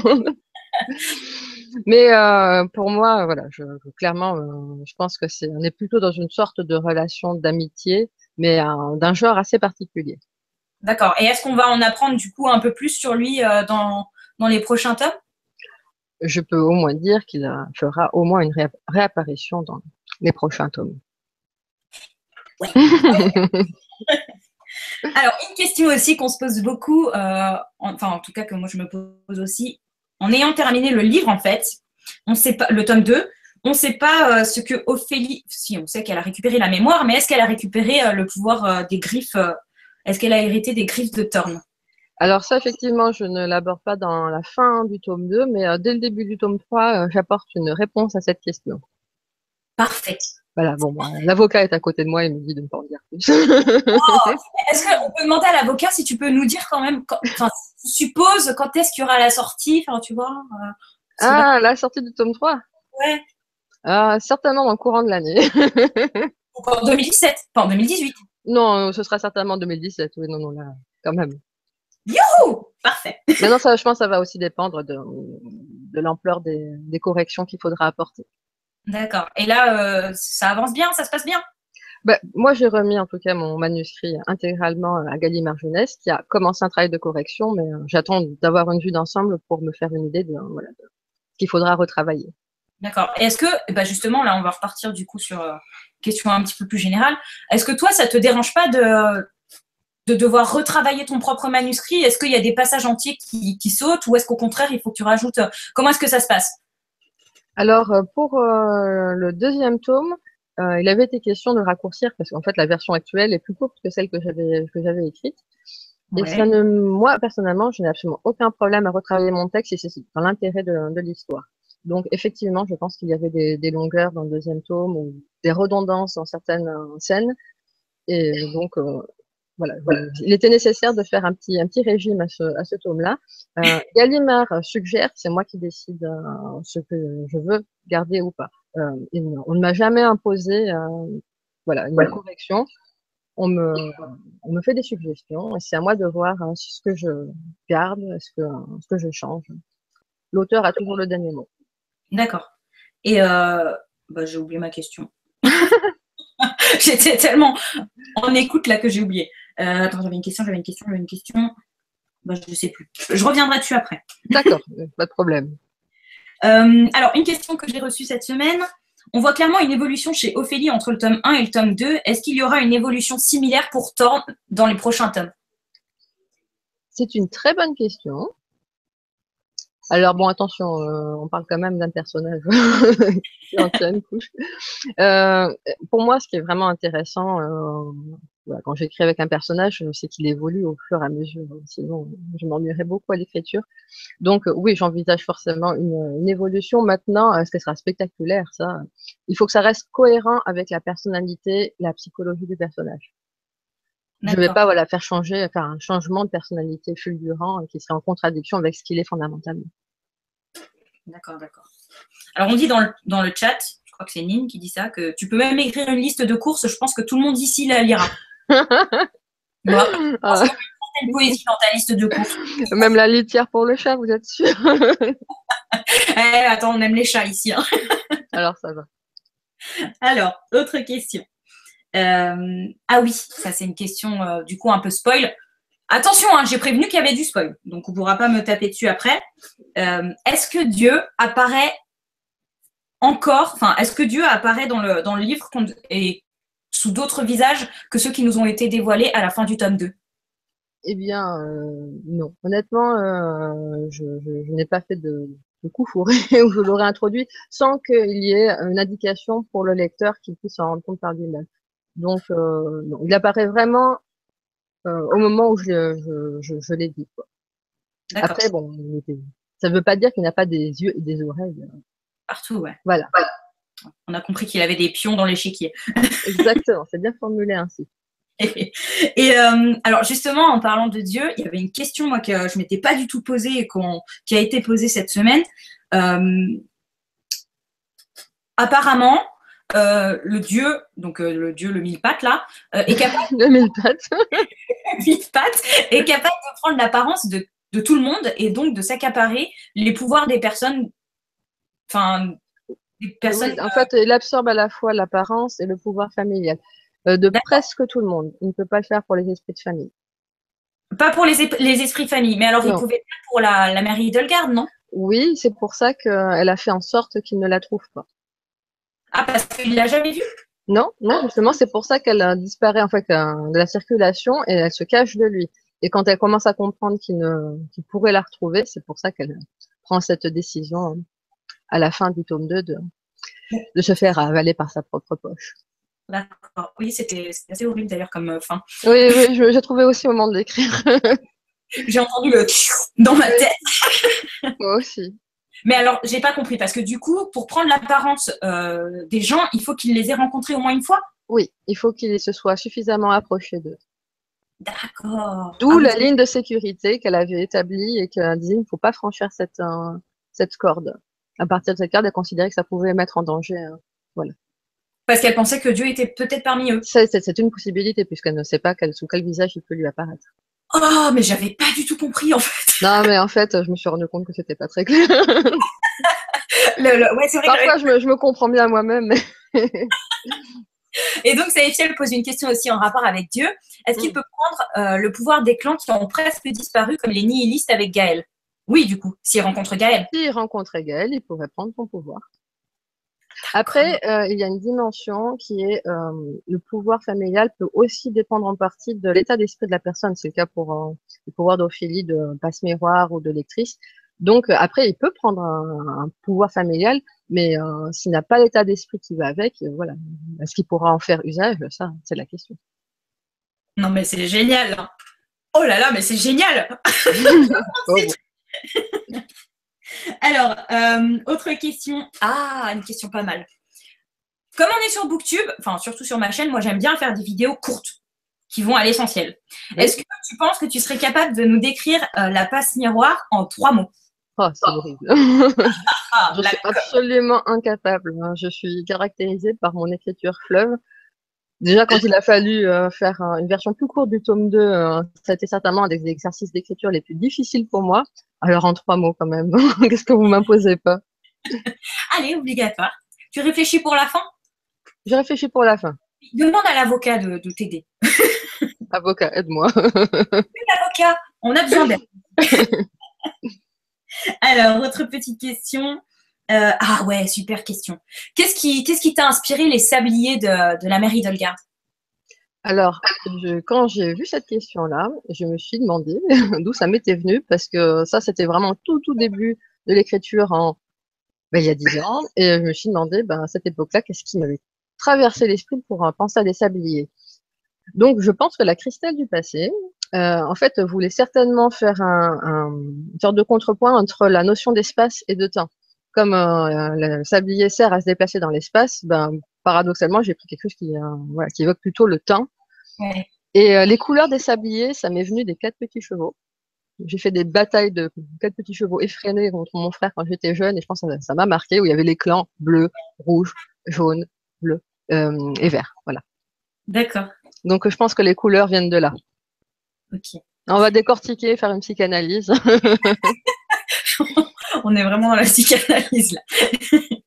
Mais pour moi, voilà, clairement, je pense que on est plutôt dans une sorte de relation d'amitié, mais d'un genre assez particulier.
D'accord. Et est-ce qu'on va en apprendre du coup un peu plus sur lui dans les prochains tomes?
Je peux au moins dire qu'il fera au moins une réapparition dans les prochains tomes.
Ouais. Alors, une question aussi qu'on se pose beaucoup, en tout cas que moi je me pose aussi, en ayant terminé le livre en fait, on sait pas, le tome 2, on ne sait pas ce que Ophélie, si on sait qu'elle a récupéré la mémoire, mais est-ce qu'elle a récupéré le pouvoir des griffes, est-ce qu'elle a hérité des griffes de Thorn?
Alors ça, effectivement, je ne l'aborde pas dans la fin du tome 2, mais dès le début du tome 3, j'apporte une réponse à cette question.
Parfait.
Voilà, bon, l'avocat est à côté de moi et me dit de ne pas en dire plus.
Est-ce qu'on peut demander à l'avocat si tu peux nous dire quand même, tu supposes quand est-ce qu'il y aura la sortie, tu vois
la sortie du tome 3?
Ouais.
Certainement dans le courant de l'année.
Donc en 2017, pas en 2018.
Non, ce sera certainement en 2017. Oui, non, là, quand même.
Youhou! Parfait.
Maintenant, je pense que ça va aussi dépendre de l'ampleur des corrections qu'il faudra apporter.
D'accord. Et là, ça avance bien, ça se passe bien?
Moi, j'ai remis en tout cas mon manuscrit intégralement à Gallimard Jeunesse, qui a commencé un travail de correction, mais j'attends d'avoir une vue d'ensemble pour me faire une idée de ce qu'il faudra retravailler.
D'accord. Et est-ce que, justement, là, on va repartir du coup sur une question un petit peu plus générale. Est-ce que toi, ça te dérange pas de devoir retravailler ton propre manuscrit? Est-ce qu'il y a des passages entiers qui sautent, ou est-ce qu'au contraire, il faut que tu rajoutes comment est-ce que ça se passe?
Alors, pour le deuxième tome, il avait été question de raccourcir parce qu'en fait, la version actuelle est plus courte que celle que j'avais écrite. Et
Ouais.
moi, personnellement, je n'ai absolument aucun problème à retravailler mon texte si c'est dans l'intérêt de l'histoire. Donc, effectivement, je pense qu'il y avait des longueurs dans le deuxième tome ou des redondances dans certaines scènes. Et donc, voilà, il était nécessaire de faire un petit régime à ce tome-là. Gallimard suggère, c'est moi qui décide ce que je veux garder ou pas. On ne m'a jamais imposé une correction. On me fait des suggestions et c'est à moi de voir ce que je garde, ce que je change. L'auteur a toujours le dernier mot.
D'accord. Et j'ai oublié ma question. J'étais tellement en écoute là que j'ai oublié. Attends, j'avais une question. Je ne sais plus. Je reviendrai dessus après.
D'accord, pas de problème.
Alors, une question que j'ai reçue cette semaine. On voit clairement une évolution chez Ophélie entre le tome 1 et le tome 2. Est-ce qu'il y aura une évolution similaire pour Thorn dans les prochains tomes?
C'est une très bonne question. Alors bon, attention, on parle quand même d'un personnage qui en tient une couche. Pour moi, ce qui est vraiment intéressant, quand j'écris avec un personnage, c'est qu'il évolue au fur et à mesure. Sinon, je m'ennuierais beaucoup à l'écriture. Donc oui, j'envisage forcément une évolution. Maintenant, est-ce qu'elle sera spectaculaire, ça? Il faut que ça reste cohérent avec la personnalité, la psychologie du personnage. Je vais pas faire un changement de personnalité fulgurant qui serait en contradiction avec ce qu'il est fondamentalement.
D'accord. Alors on dit dans le chat, je crois que c'est Nine qui dit ça, que tu peux même écrire une liste de courses, je pense que tout le monde ici la lira. Moi, une poésie dans ta liste de courses.
Même la litière pour le chat, vous êtes sûr?
Attends, on aime les chats ici. Hein.
Alors ça va.
Alors, autre question. Ah oui, ça c'est une question du coup un peu spoil. Attention, hein, j'ai prévenu qu'il y avait du spoil, donc on ne pourra pas me taper dessus après. Est-ce que Dieu apparaît encore, enfin, est-ce que Dieu apparaît dans le livre et sous d'autres visages que ceux qui nous ont été dévoilés à la fin du tome 2?
Eh bien, non. Honnêtement, je n'ai pas fait de coup fourré où je l'aurais introduit sans qu'il y ait une indication pour le lecteur qu'il puisse s'en rendre compte par lui-même. Donc, non. Il apparaît vraiment au moment où je l'ai dit, quoi. Après, bon, ça ne veut pas dire qu'il n'a pas des yeux et des oreilles.
Partout, ouais.
Voilà.
On a compris qu'il avait des pions dans l'échiquier.
Exactement, c'est bien formulé ainsi.
Et alors justement, en parlant de Dieu, il y avait une question moi que je m'étais pas du tout posée et qui a été posée cette semaine. Apparemment, le Dieu, donc le Dieu le mille pattes là, est capable
le mille pattes.
mille pattes est capable de prendre l'apparence de tout le monde et donc de s'accaparer les pouvoirs des personnes. Enfin, des personnes.
Oui, en fait, il absorbe à la fois l'apparence et le pouvoir familial de presque tout le monde. Il ne peut pas le faire pour les esprits de famille.
Pas pour les esprits de famille, mais alors non. Il pouvait le faire pour la mère Hildegarde, non?
Oui, c'est pour ça qu'elle a fait en sorte qu'il ne la trouve pas.
Ah, parce qu'il ne l'a jamais vue?
Non, non, justement, c'est pour ça qu'elle disparaît en fait de la circulation et elle se cache de lui. Et quand elle commence à comprendre qu'il pourrait la retrouver, c'est pour ça qu'elle prend cette décision à la fin du tome 2 de se faire avaler par sa propre poche.
D'accord. Oui, c'était assez horrible d'ailleurs comme fin.
Oui, oui, j'ai trouvé aussi au moment de l'écrire.
J'ai entendu le dans ma tête.
Moi aussi.
Mais alors, j'ai pas compris parce que du coup, pour prendre l'apparence des gens, il faut qu'il les ait rencontrés au moins une fois?
Oui, il faut qu'il se soit suffisamment approché d'eux.
D'accord.
D'où la ligne de sécurité qu'elle avait établie et qu'elle disait qu'il ne faut pas franchir cette corde. À partir de cette corde, elle considérait que ça pouvait mettre en danger. Voilà.
Parce qu'elle pensait que Dieu était peut-être parmi eux.
C'est une possibilité puisqu'elle ne sait pas sous quel visage il peut lui apparaître.
Oh, mais j'avais pas du tout compris en fait.
Non, mais en fait, je me suis rendu compte que c'était pas très clair.
Ouais, c'est vrai.
Parfois, je me comprends bien moi-même. Mais...
Et donc, Saïfiel pose une question aussi en rapport avec Dieu. Est-ce qu'il peut prendre le pouvoir des clans qui ont presque disparu, comme les nihilistes avec Gaël? Oui, du coup, s'il rencontre Gaël.
S'il rencontrait Gaël, il pourrait prendre son pouvoir. Après, il y a une dimension qui est le pouvoir familial peut aussi dépendre en partie de l'état d'esprit de la personne. C'est le cas pour le pouvoir d'Ophélie de passe-miroir ou de lectrice. Donc après, il peut prendre un pouvoir familial, mais s'il n'a pas l'état d'esprit qui va avec, voilà, est-ce qu'il pourra en faire usage? Ça, c'est la question.
Non, mais c'est génial. Oh là là, mais c'est génial. Oh. Alors, autre question. Ah, une question pas mal. Comme on est sur Booktube, enfin surtout sur ma chaîne, moi j'aime bien faire des vidéos courtes qui vont à l'essentiel. Oui. Est-ce que tu penses que tu serais capable de nous décrire la passe miroir en 3 mots?
Oh, c'est horrible. Je suis absolument incapable. Je suis caractérisée par mon écriture fleuve. Déjà, quand il a fallu faire une version plus courte du tome 2, ça a été certainement un des exercices d'écriture les plus difficiles pour moi. Alors, en 3 mots quand même. Qu'est-ce que vous m'imposez pas?
Allez, obligatoire. Tu réfléchis pour la fin?
Je réfléchis pour la fin.
Demande à l'avocat de t'aider.
Avocat, aide-moi.
L'avocat, on a besoin d'aide. Alors, autre petite question. Ah ouais, super question. Qu'est-ce qui t'a inspiré les sabliers de la mère Hildegarde?
Alors, quand j'ai vu cette question-là, je me suis demandé d'où ça m'était venu, parce que ça, c'était vraiment tout début de l'écriture il y a 10 ans. Et je me suis demandé, à cette époque-là, qu'est-ce qui m'avait traversé l'esprit pour penser à des sabliers. Donc, je pense que la Christelle du passé, en fait, voulait certainement faire une sorte de contrepoint entre la notion d'espace et de temps. Comme le sablier sert à se déplacer dans l'espace, paradoxalement, j'ai pris quelque chose qui évoque plutôt le temps.
Ouais.
Et les couleurs des sabliers, ça m'est venu des 4 petits chevaux. J'ai fait des batailles de 4 petits chevaux effrénés contre mon frère quand j'étais jeune, et je pense que ça m'a marqué, où il y avait les clans bleu, rouge, jaune, bleu et vert. Voilà.
D'accord.
Donc, je pense que les couleurs viennent de là.
Ok.
On va décortiquer, faire une psychanalyse.
On est vraiment dans la psychanalyse là.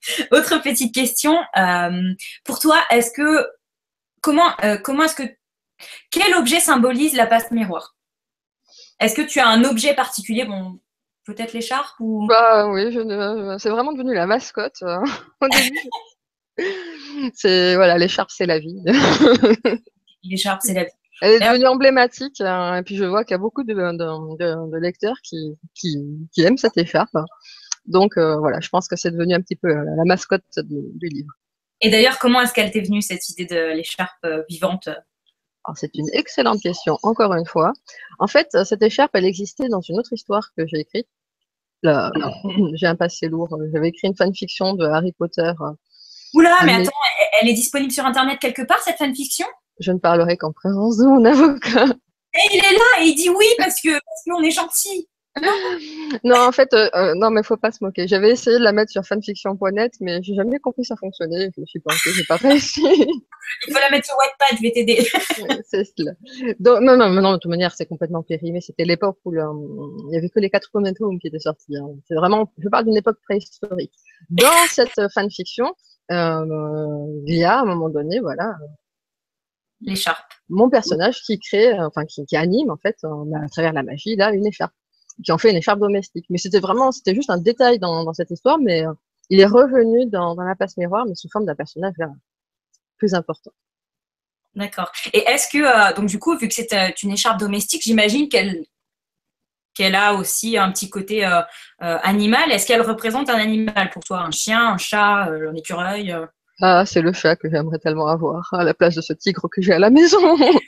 Autre petite question. Pour toi, comment est-ce que quel objet symbolise la passe miroir? Est-ce que tu as un objet particulier? Bon, peut-être l'écharpe ou
Bah oui, c'est vraiment devenu la mascotte. Au début, c'est voilà, l'écharpe, c'est la vie.
l'écharpe, c'est la vie.
Elle est
D'ailleurs,
devenue emblématique, et puis je vois qu'il y a beaucoup de lecteurs qui aiment cette écharpe. Donc voilà, je pense que c'est devenu un petit peu la mascotte du livre.
et d'ailleurs, comment est-ce qu'elle t'est venue cette idée de l'écharpe vivante?
Alors, c'est une excellente question, encore une fois. En fait, cette écharpe, elle existait dans une autre histoire que j'ai écrite. Là, j'ai un passé lourd. J'avais écrit une fanfiction de Harry Potter.
Oula, mais
Mais
attends, elle est disponible sur Internet quelque part, cette fanfiction?
je ne parlerai qu'en présence de mon avocat.
Et il est là et il dit oui parce qu'on est gentil. Non,
Non, en fait, non, mais faut pas se moquer. J'avais essayé de la mettre sur fanfiction.net, mais j'ai jamais compris ça fonctionnait. Je me suis plantée, j'ai pas réussi.
il faut la mettre sur Wattpad, je vais t'aider.
C'est cela. Donc, non, non, non, de toute manière, c'est complètement périmé. C'était l'époque où il y avait que les 4 premiers tomes qui étaient sortis. Hein. C'est vraiment, je parle d'une époque préhistorique. Dans cette fanfiction, il y a à un moment donné, voilà,
L'écharpe.
mon personnage qui crée, enfin qui anime en fait, à travers la magie, là, une écharpe, qui en fait une écharpe domestique. Mais c'était juste un détail dans cette histoire, mais il est revenu dans la passe miroir, mais sous forme d'un personnage là, plus important.
D'accord. Et est-ce que, donc du coup, vu que c'est une écharpe domestique, j'imagine qu'elle a aussi un petit côté animal. Est-ce qu'elle représente un animal pour toi? Un chien, un chat, un écureuil?
Ah, c'est le chat que j'aimerais tellement avoir à la place de ce tigre que j'ai à la maison.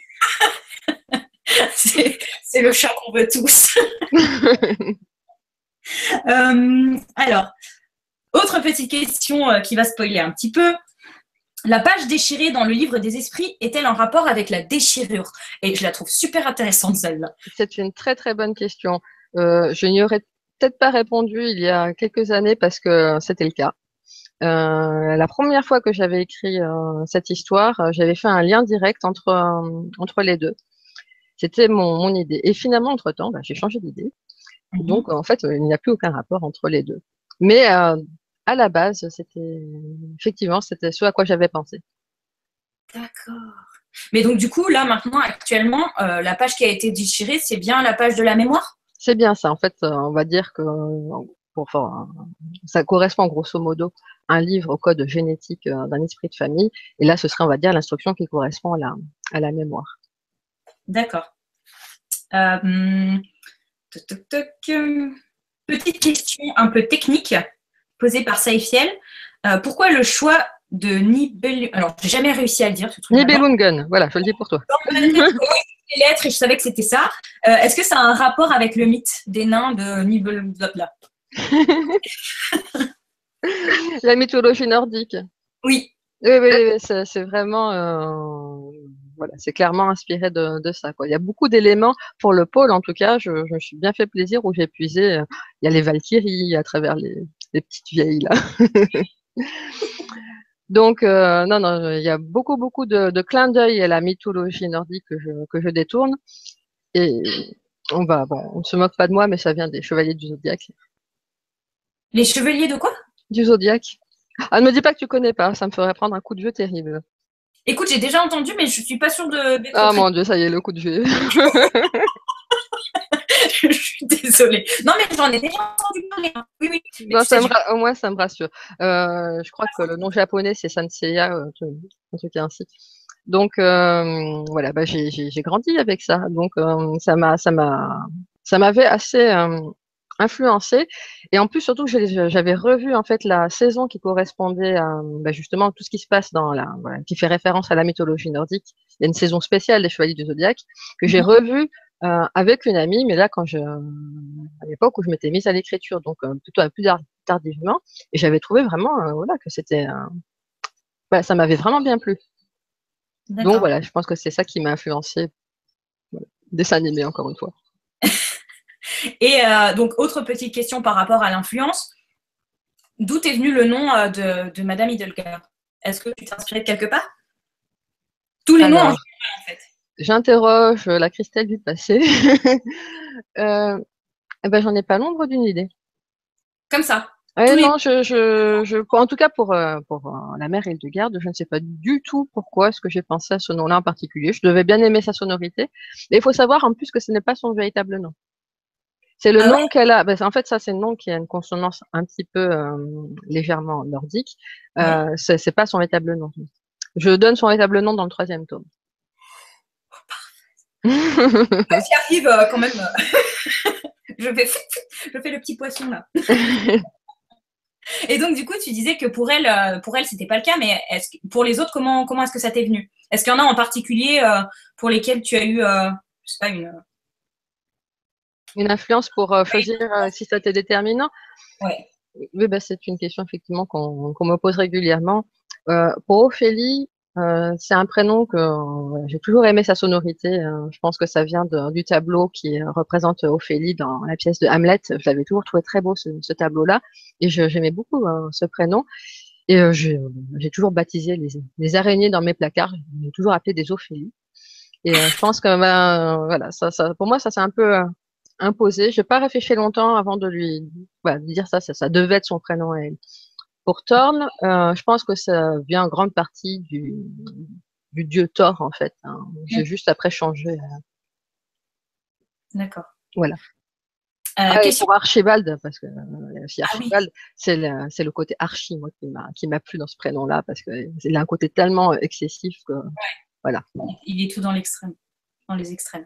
C'est le chat qu'on veut tous. Alors, autre petite question qui va spoiler un petit peu. La page déchirée dans le livre des esprits est-elle en rapport avec la déchirure? Et je la trouve super intéressante, celle-là.
C'est une très très bonne question. Je n'y aurais peut-être pas répondu il y a quelques années parce que c'était le cas. La première fois que j'avais écrit cette histoire, j'avais fait un lien direct entre les deux. C'était mon idée. Et finalement, entre-temps, bah, j'ai changé d'idée. Donc, en fait, il n'y a plus aucun rapport entre les deux. Mais à la base, c'était ce à quoi j'avais pensé.
D'accord. Mais donc, du coup, là, maintenant, actuellement, la page qui a été déchirée, c'est bien la page de la mémoire?
C'est bien ça. En fait, on va dire que enfin, ça correspond grosso modo à un livre au code génétique d'un esprit de famille. Et là, ce serait, on va dire, l'instruction qui correspond à la mémoire.
D'accord. Toc, toc, toc. Petite question un peu technique posée par Saifiel. Pourquoi le choix de Nibelungen? Alors, j'ai jamais réussi à le dire, ce truc.
Nibelungen, voilà, je le dis pour toi.
Dans ma tête, les lettres et je savais que c'était ça. Est-ce que ça a un rapport avec le mythe des nains de Nibelungen?
La mythologie nordique.
Oui.
Oui, oui, oui, c'est vraiment, voilà, c'est clairement inspiré de ça, quoi. Il y a beaucoup d'éléments pour le pôle, en tout cas, je me suis bien fait plaisir où j'ai puisé. Il y a les Valkyries à travers les petites vieilles là. Donc, non, non, il y a beaucoup, beaucoup de clins d'œil à la mythologie nordique que je détourne. Et bon, on ne se moque pas de moi, mais ça vient des chevaliers du zodiaque.
Les chevaliers de quoi?
Du zodiaque. Ah, ne me dis pas que tu connais pas, ça me ferait prendre un coup de vieux terrible.
Écoute, j'ai déjà entendu, mais je suis pas sûre d'être
Ah
très...
mon Dieu, ça y est, le coup de vieux.
Je suis désolée. Non, mais j'en ai déjà entendu parler. Hein. Oui, oui. Mais
Non,
tu sais,
au moins, ça me rassure. Je crois que le nom japonais, c'est Sanseiya, un truc ainsi. Donc, voilà, bah, j'ai grandi avec ça. Donc, ça m'avait assez influencé. Et en plus, surtout, que j'avais revu en fait la saison qui correspondait à bah, justement tout ce qui se passe voilà, qui fait référence à la mythologie nordique. Il y a une saison spéciale des Chevaliers du Zodiaque que j'ai revue avec une amie, mais là, à l'époque où je m'étais mise à l'écriture, donc plutôt plus tardivement, et j'avais trouvé vraiment, voilà, que voilà, ça m'avait vraiment bien plu. Donc voilà, je pense que c'est ça qui m'a influencé. Voilà. Dessin animé, encore une fois.
Et donc, autre petite question par rapport à l'influence. D'où est venu le nom de Madame Hiddelgard? Est-ce que tu t'es inspirée de quelque part? Tous les noms en général, en fait.
J'interroge la Christelle du passé. Eh ben, j'en ai pas l'ombre d'une idée.
Comme ça.
Ouais,
Tous les...
non, en tout cas pour la mère Hildegarde, je ne sais pas du tout pourquoi est-ce que j'ai pensé à ce nom-là en particulier. Je devais bien aimer sa sonorité. Et il faut savoir en plus que ce n'est pas son véritable nom. C'est le
Ah
nom
ouais?
qu'elle a. En fait, ça, c'est le nom qui a une consonance un petit peu légèrement nordique.
Ouais.
C'est pas son véritable nom. Je donne son véritable nom dans le troisième tome.
J'y arrive quand même. Je fais, je fais le petit poisson là. Et donc, du coup, tu disais que pour elle, c'était pas le cas, mais pour les autres, comment est-ce que ça t'est venu? Est-ce qu'il y en a en particulier pour lesquels tu as eu, je sais pas, une.
Une influence pour choisir si ça t'est déterminant.
Ouais.
Oui, c'est une question effectivement qu'on me pose régulièrement. Pour Ophélie, c'est un prénom que j'ai toujours aimé sa sonorité. Je pense que ça vient du tableau qui représente Ophélie dans la pièce de Hamlet. Je l'avais toujours trouvé très beau ce tableau-là, et j'aimais beaucoup ce prénom. Et j'ai toujours baptisé les araignées dans mes placards. J'ai toujours appelé des Ophélie. Et je pense que voilà, pour moi, ça c'est un peu imposé. J'ai pas réfléchi longtemps avant de lui de dire ça devait être son prénom à elle. Pour Thorn, je pense que ça vient en grande partie du dieu Thor en fait, hein. J'ai juste après changé.
D'accord.
Voilà. Ah, et
Question.
pour Archibald, parce que si
Ah oui,
Archibald, c'est le côté archi, moi, qui m'a plu dans ce prénom-là, parce que il a un côté tellement excessif que, voilà.
il est tout dans l'extrême, dans les extrêmes.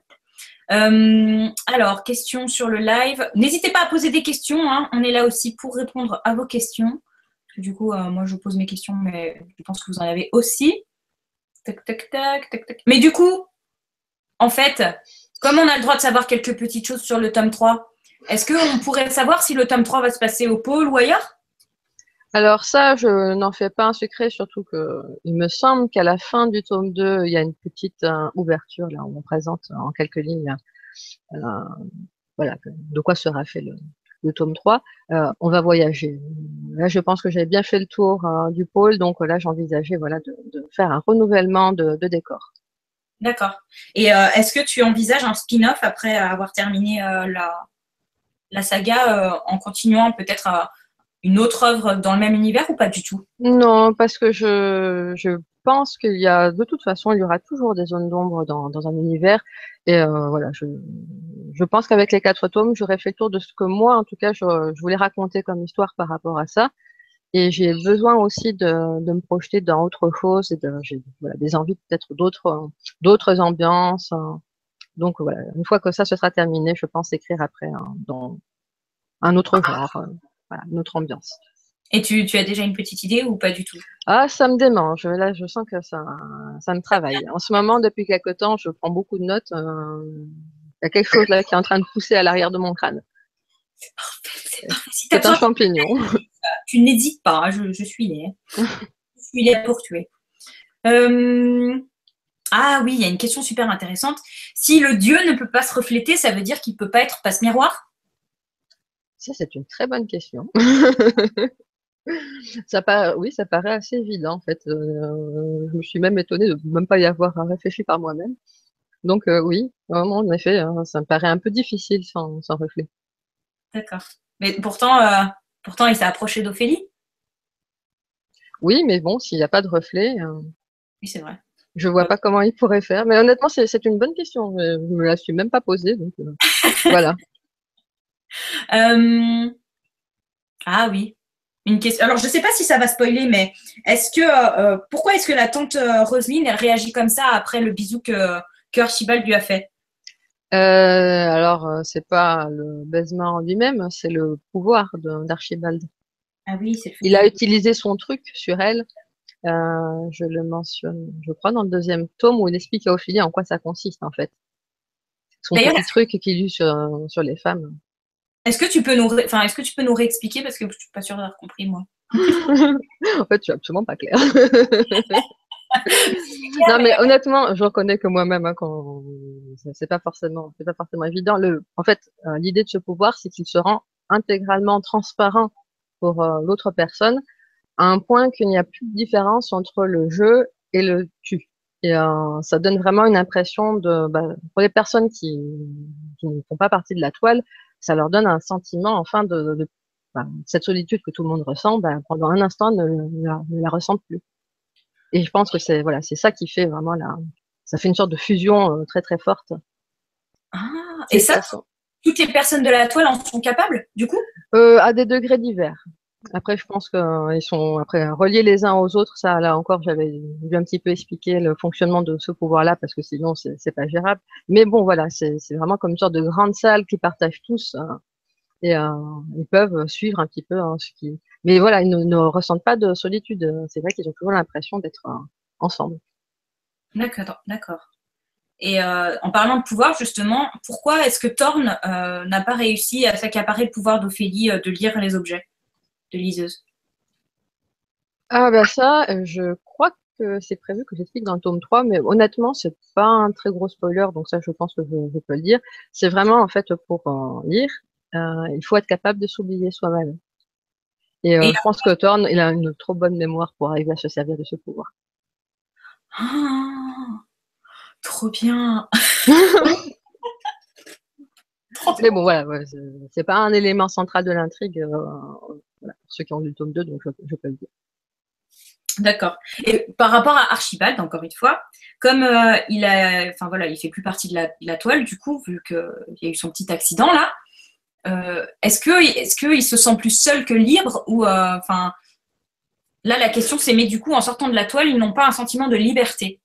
Alors, question sur le live. N'hésitez pas à poser des questions, hein. On est là aussi pour répondre à vos questions. Du coup, moi, je pose mes questions, mais je pense que vous en avez aussi. Tac, tac, tac, tac, tac. Mais du coup, en fait, comme on a le droit de savoir quelques petites choses sur le tome 3, est-ce qu'on pourrait savoir si le tome 3 va se passer au pôle ou ailleurs?
Alors ça, je n'en fais pas un secret, surtout que il me semble qu'à la fin du tome 2, il y a une petite ouverture, là, où on présente en quelques lignes, euh, voilà, de quoi sera fait le tome 3. On va voyager. Là, je pense que j'ai bien fait le tour du pôle, donc là, j'envisageais voilà, de faire un renouvellement de décor.
D'accord. Et est-ce que tu envisages un spin-off après avoir terminé la saga en continuant peut-être une autre œuvre dans le même univers ou pas du tout?
Non, parce que je pense qu'il y a, de toute façon, il y aura toujours des zones d'ombre dans un univers. Et voilà, je pense qu'avec les 4 tomes, j'aurais fait le tour de ce que moi, en tout cas, je voulais raconter comme histoire par rapport à ça. Et j'ai besoin aussi de me projeter dans autre chose et j'ai voilà, des envies peut-être d'autres ambiances, hein. Donc voilà, une fois que ça se sera terminé, je pense écrire après dans un autre genre, voilà, une autre ambiance.
Et tu as déjà une petite idée ou pas du tout?
Ah, ça me démange. Là, je sens que ça me travaille. En ce moment, depuis quelque temps, je prends beaucoup de notes. Il y a quelque chose là qui est en train de pousser à l'arrière de mon crâne.
C'est parfait. Si tu as
C'est un
besoin,
champignon.
tu n'hésites pas, hein, je suis là. Je suis là pour tuer. Ah oui, il y a une question super intéressante. Si le dieu ne peut pas se refléter, ça veut dire qu'il ne peut pas être passe-miroir?
Ça, c'est une très bonne question. Oui, ça paraît assez évident en fait. Je me suis même étonnée de même pas y avoir réfléchi par moi-même. Donc oui, vraiment, en effet, hein, ça me paraît un peu difficile sans reflet.
D'accord. Mais pourtant, il s'est approché d'Ophélie.
Oui, mais bon, s'il n'y a pas de reflet,
Oui, c'est vrai.
je vois pas comment il pourrait faire. Mais honnêtement, c'est une bonne question. Je me la suis même pas posée, donc voilà.
Euh, ah oui. Une question. Alors, je ne sais pas si ça va spoiler, mais pourquoi est-ce que la tante Roselyne, elle réagit comme ça après le bisou que Archibald lui a fait?
Alors, c'est pas le baisement en lui-même, c'est le pouvoir d'Archibald.
Ah oui, c'est le fait
Il a
qu'il.
utilisé son truc sur elle. Je le mentionne, je crois, dans le deuxième tome où il explique à Ophélie en quoi ça consiste en fait. Son
D'ailleurs,
petit truc qu'il use sur les femmes.
est-ce que tu peux nous réexpliquer parce que je suis pas sûre d'avoir compris moi.
En fait, je suis absolument pas claire. Non, mais honnêtement, je reconnais que moi-même, hein, quand c'est pas forcément évident. En fait, l'idée de ce pouvoir, c'est qu'il se rend intégralement transparent pour l'autre personne, à un point qu'il n'y a plus de différence entre le jeu et le tu. Et ça donne vraiment une impression pour les personnes qui ne font pas partie de la toile, ça leur donne un sentiment, enfin, cette solitude que tout le monde ressent, pendant un instant, ne la ressent plus. Et je pense que c'est ça qui fait vraiment ça fait une sorte de fusion très très forte.
Ah, et ça, toutes les personnes de la toile en sont capables, du coup?
À des degrés divers. Après, je pense qu'ils sont reliés les uns aux autres. Ça, là encore, j'avais dû un petit peu expliquer le fonctionnement de ce pouvoir-là parce que sinon, c'est pas gérable. Mais bon, voilà, c'est vraiment comme une sorte de grande salle qui partagent tous et ils peuvent suivre un petit peu ce qui. Mais voilà, ils ne ressentent pas de solitude. C'est vrai qu'ils ont toujours l'impression d'être ensemble.
D'accord, d'accord. Et en parlant de pouvoir, justement, pourquoi est-ce que Thorn n'a pas réussi à s'accaparer le pouvoir d'Ophélie de lire les objets de liseuse?
Ah ça, je crois que c'est prévu que j'explique dans le tome 3, mais honnêtement, c'est pas un très gros spoiler, donc ça, je pense que je peux le dire. C'est vraiment, en fait, pour lire, il faut être capable de s'oublier soi-même. Et
Et
je pense que Thorn, il a une trop bonne mémoire pour arriver à se servir de ce pouvoir.
ah, trop bien.
Mais bon, voilà, ouais, c'est pas un élément central de l'intrigue, voilà, pour ceux qui ont lu le tome 2, donc je peux le dire.
D'accord. Et par rapport à Archibald, encore une fois, comme enfin voilà, il fait plus partie de la toile, du coup, vu qu'il y a eu son petit accident là, est-ce qu'il se sent plus seul que libre ou enfin là la question c'est mais du coup en sortant de la toile ils n'ont pas un sentiment de liberté.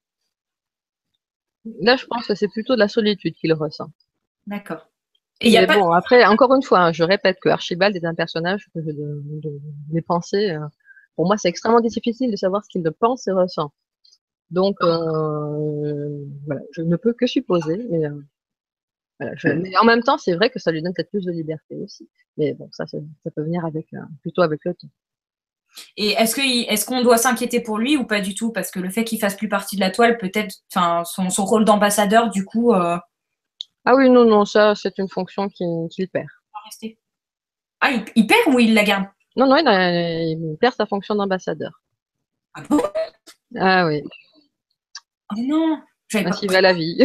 Là, je pense que c'est plutôt de la solitude qu'il ressent.
D'accord. Et il y a
Mais
pas.
bon, après, encore une fois, hein, je répète que Archibald est un personnage que mes pensées, pour moi, c'est extrêmement difficile de savoir ce qu'il pense et ressent. Donc, voilà, je ne peux que supposer. Mais, voilà, mais en même temps, c'est vrai que ça lui donne peut-être plus de liberté aussi. Mais bon, ça peut venir plutôt avec le temps.
Et est-ce qu'on doit s'inquiéter pour lui ou pas du tout? Parce que le fait qu'il fasse plus partie de la toile, peut-être, enfin, son rôle d'ambassadeur, du coup,
Ah oui, non, non, ça, c'est une fonction qu'il perd.
va rester. Ah, il perd ou il la garde?
Non, non, il perd sa fonction d'ambassadeur.
Ah bon?
Ah oui,
Oh non, j'avais pas
ainsi
compris.
va la vie.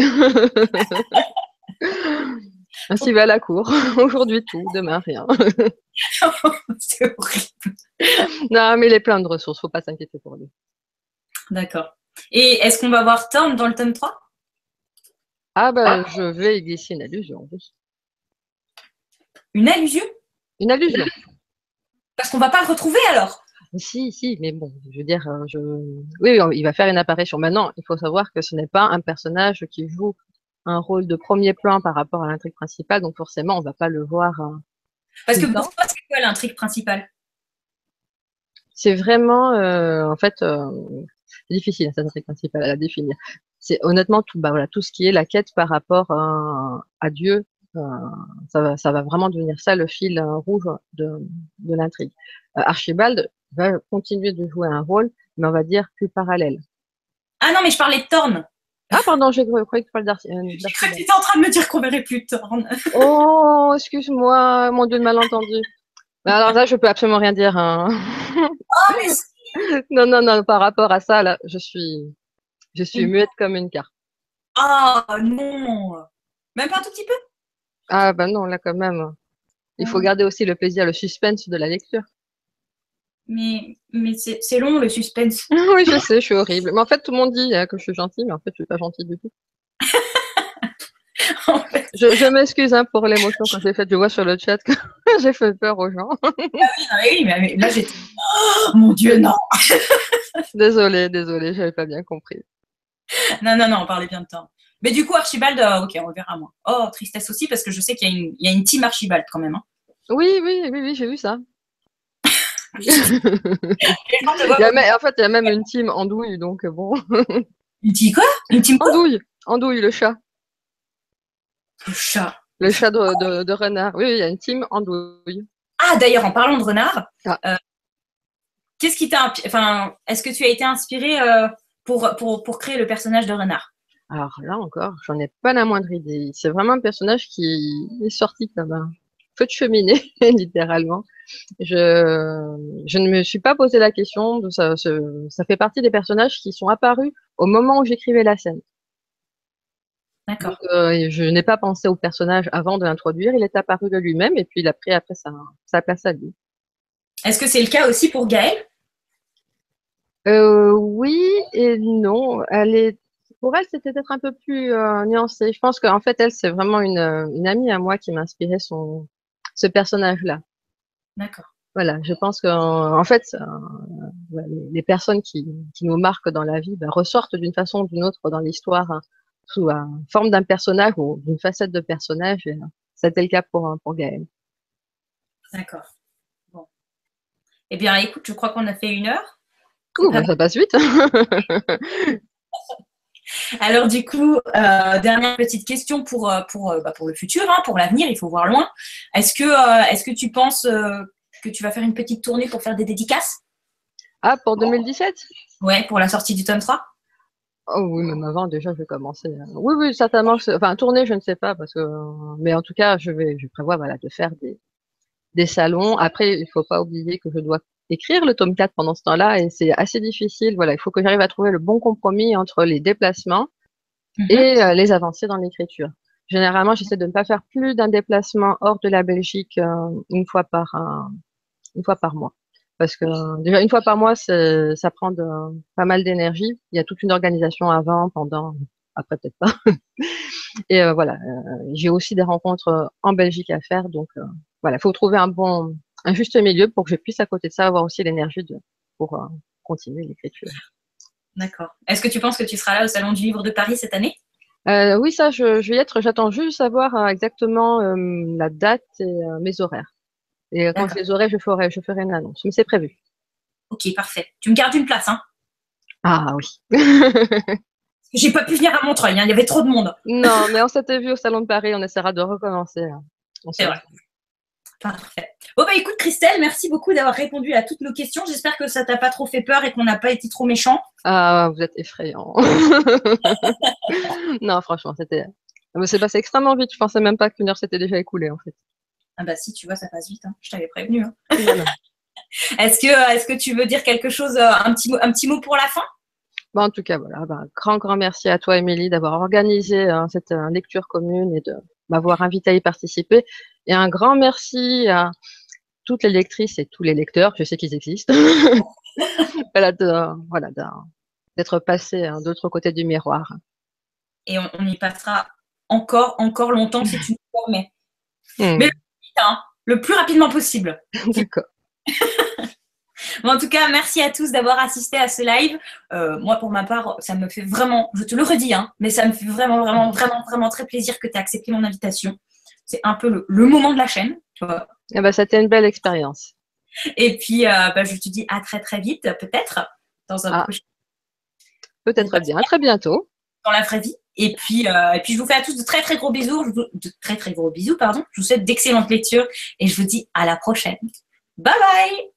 Ainsi va la cour. Aujourd'hui tout, demain rien.
C'est horrible.
Non, mais il est plein de ressources, faut pas s'inquiéter pour lui.
D'accord. Et est-ce qu'on va voir Thorn dans le tome 3?
Ah je vais y glisser une allusion. Oui.
Une allusion?
Une allusion.
Parce qu'on va pas le retrouver alors.
Si, mais bon, je veux dire, oui, il va faire une apparition. Maintenant, il faut savoir que ce n'est pas un personnage qui joue un rôle de premier plan par rapport à l'intrigue principale, donc forcément, on va pas le voir
Parce
tout
que
le
pour
temps.
toi, c'est quoi l'intrigue principale?
C'est vraiment, en fait, c'est difficile cette intrigue principale à la définir. C'est honnêtement voilà, tout ce qui est la quête par rapport à Dieu, euh, ça va vraiment devenir ça le fil rouge de l'intrigue. Archibald va continuer de jouer un rôle, mais on va dire plus parallèle.
Ah non, mais je parlais de Thorn.
Ah pardon, j'ai cru que tu parlais
J'ai cru que
d'Archibald.
tu étais en train de me dire qu'on verrait plus Thorn.
Oh, excuse-moi, mon Dieu de malentendu. Alors là, je peux absolument rien dire, hein.
Oh, mais
Non, non, non, par rapport à ça, là, je suis muette comme une carte.
ah non. Même pas un tout petit peu?
Ah bah non, là quand même. Il faut garder aussi le plaisir, le suspense de la lecture.
Mais c'est long le suspense.
Oui, je sais, je suis horrible. Mais en fait, tout le monde dit que je suis gentille, mais en fait, je suis pas gentille du tout.
En fait,
Je m'excuse hein, pour l'émotion que j'ai faite. Je vois sur le chat que j'ai fait peur aux gens.
oui, mais là j'étais. Oh, mon Dieu, non.
Désolée, j'avais pas bien compris.
Non, non, non, on parlait bien de Thorn. Mais du coup, Archibald, ok, on le verra moins. Oh, tristesse aussi, parce que je sais qu'il y a une team Archibald quand même. Hein.
Oui, j'ai vu ça. En fait, il y a même une team andouille, donc bon.
Une team quoi? Une team quoi?
Andouille, le chat.
Le chat.
Le chat de renard. Oui, il y a une team andouille.
Ah, d'ailleurs, en parlant de renard,
Ah.
qu'est-ce qui t'a. Enfin, est-ce que tu as été inspiré pour créer le personnage de renard?
Alors là encore, j'en ai pas la moindre idée. C'est vraiment un personnage qui est sorti comme un feu de cheminée, littéralement. Je ne me suis pas posé la question. Ça fait partie des personnages qui sont apparus au moment où j'écrivais la scène.
D'accord.
Donc, je n'ai pas pensé au personnage avant de l'introduire. Il est apparu de lui-même et puis il a pris après sa place à lui.
Est-ce que c'est le cas aussi pour Gaëlle?
Oui et non. Pour elle, c'était peut-être un peu plus nuancé. Je pense qu'en fait, elle, c'est vraiment une amie à moi qui m'a inspiré ce personnage-là.
D'accord.
Voilà, je pense qu'en fait, voilà, les personnes qui nous marquent dans la vie ressortent d'une façon ou d'une autre dans l'histoire sous la forme d'un personnage ou d'une facette de personnage. Et, c'était le cas pour Gaël.
D'accord. Bon. Eh bien, écoute, je crois qu'on a fait 1 heure. C'est
Ouh,
pas mal.
ça passe vite.
Alors, du coup, dernière petite question pour le futur, hein, pour l'avenir, il faut voir loin. Est-ce que tu penses que tu vas faire une petite tournée pour faire des dédicaces?
Ah, pour 2017?
Ouais, pour la sortie du tome 3?
Oh oui, même avant, déjà, je vais commencer. Oui, oui, certainement. Enfin, tourner, je ne sais pas, parce que, mais en tout cas, je prévois, voilà, de faire des salons. Après, il faut pas oublier que je dois écrire le tome 4 pendant ce temps-là, et c'est assez difficile. Voilà, il faut que j'arrive à trouver le bon compromis entre les déplacements
Mhm.
et les avancées dans l'écriture. Généralement, j'essaie de ne pas faire plus d'un déplacement hors de la Belgique une fois par mois. Parce que déjà, une fois par mois, ça prend pas mal d'énergie. Il y a toute une organisation avant, pendant, après peut-être pas. Et voilà, j'ai aussi des rencontres en Belgique à faire. Donc voilà, il faut trouver un juste milieu pour que je puisse à côté de ça avoir aussi l'énergie pour continuer l'écriture.
D'accord. Est-ce que tu penses que tu seras là au Salon du Livre de Paris cette année?
Oui, ça, je vais y être. J'attends juste de savoir exactement la date et mes horaires. Et quand je
D'accord.
les aurai, je ferai une annonce. Mais c'est prévu.
Ok, parfait. Tu me gardes une place, hein?
Ah oui.
J'ai pas pu venir à Montreuil, hein, il y avait trop de monde.
Non, mais on s'était vu au Salon de Paris. On essaiera de recommencer. On
C'est
se
vrai.
dit.
Parfait. Bon, bah écoute, Christelle, merci beaucoup d'avoir répondu à toutes nos questions. J'espère que ça t'a pas trop fait peur et qu'on n'a pas été trop méchants.
Ah, vous êtes effrayant. Non, franchement, mais c'est passé extrêmement vite. Je pensais même pas qu'1 heure s'était déjà écoulée, en fait.
Ah bah si, tu vois, ça passe vite, hein. Je t'avais prévenu, hein.
Non, non.
Est-ce que tu veux dire quelque chose, un petit mot pour la fin?
Bon, en tout cas, voilà. Grand, grand merci à toi, Émilie, d'avoir organisé cette lecture commune et de m'avoir invité à y participer. Et un grand merci à toutes les lectrices et tous les lecteurs, je sais qu'ils existent, voilà, d'être passés de l'autre côté du miroir.
Et on y passera encore longtemps si tu nous permets. Mais
Hmm,
le plus rapidement possible.
d'accord.
Bon, en tout cas, merci à tous d'avoir assisté à ce live. Moi, pour ma part, ça me fait vraiment, je te le redis, hein, mais ça me fait vraiment, vraiment, vraiment, vraiment très plaisir que tu aies accepté mon invitation. C'est un peu le moment de la chaîne, tu vois.
Eh ben, c'était une belle expérience.
Et puis, je te dis à très, très vite, peut-être, dans un
Ah,
prochain
peut-être bien. À très bientôt.
dans la vraie vie. Et puis, je vous fais à tous de très, très gros bisous. De très, très gros bisous, pardon. Je vous souhaite d'excellentes lectures et je vous dis à la prochaine. Bye bye!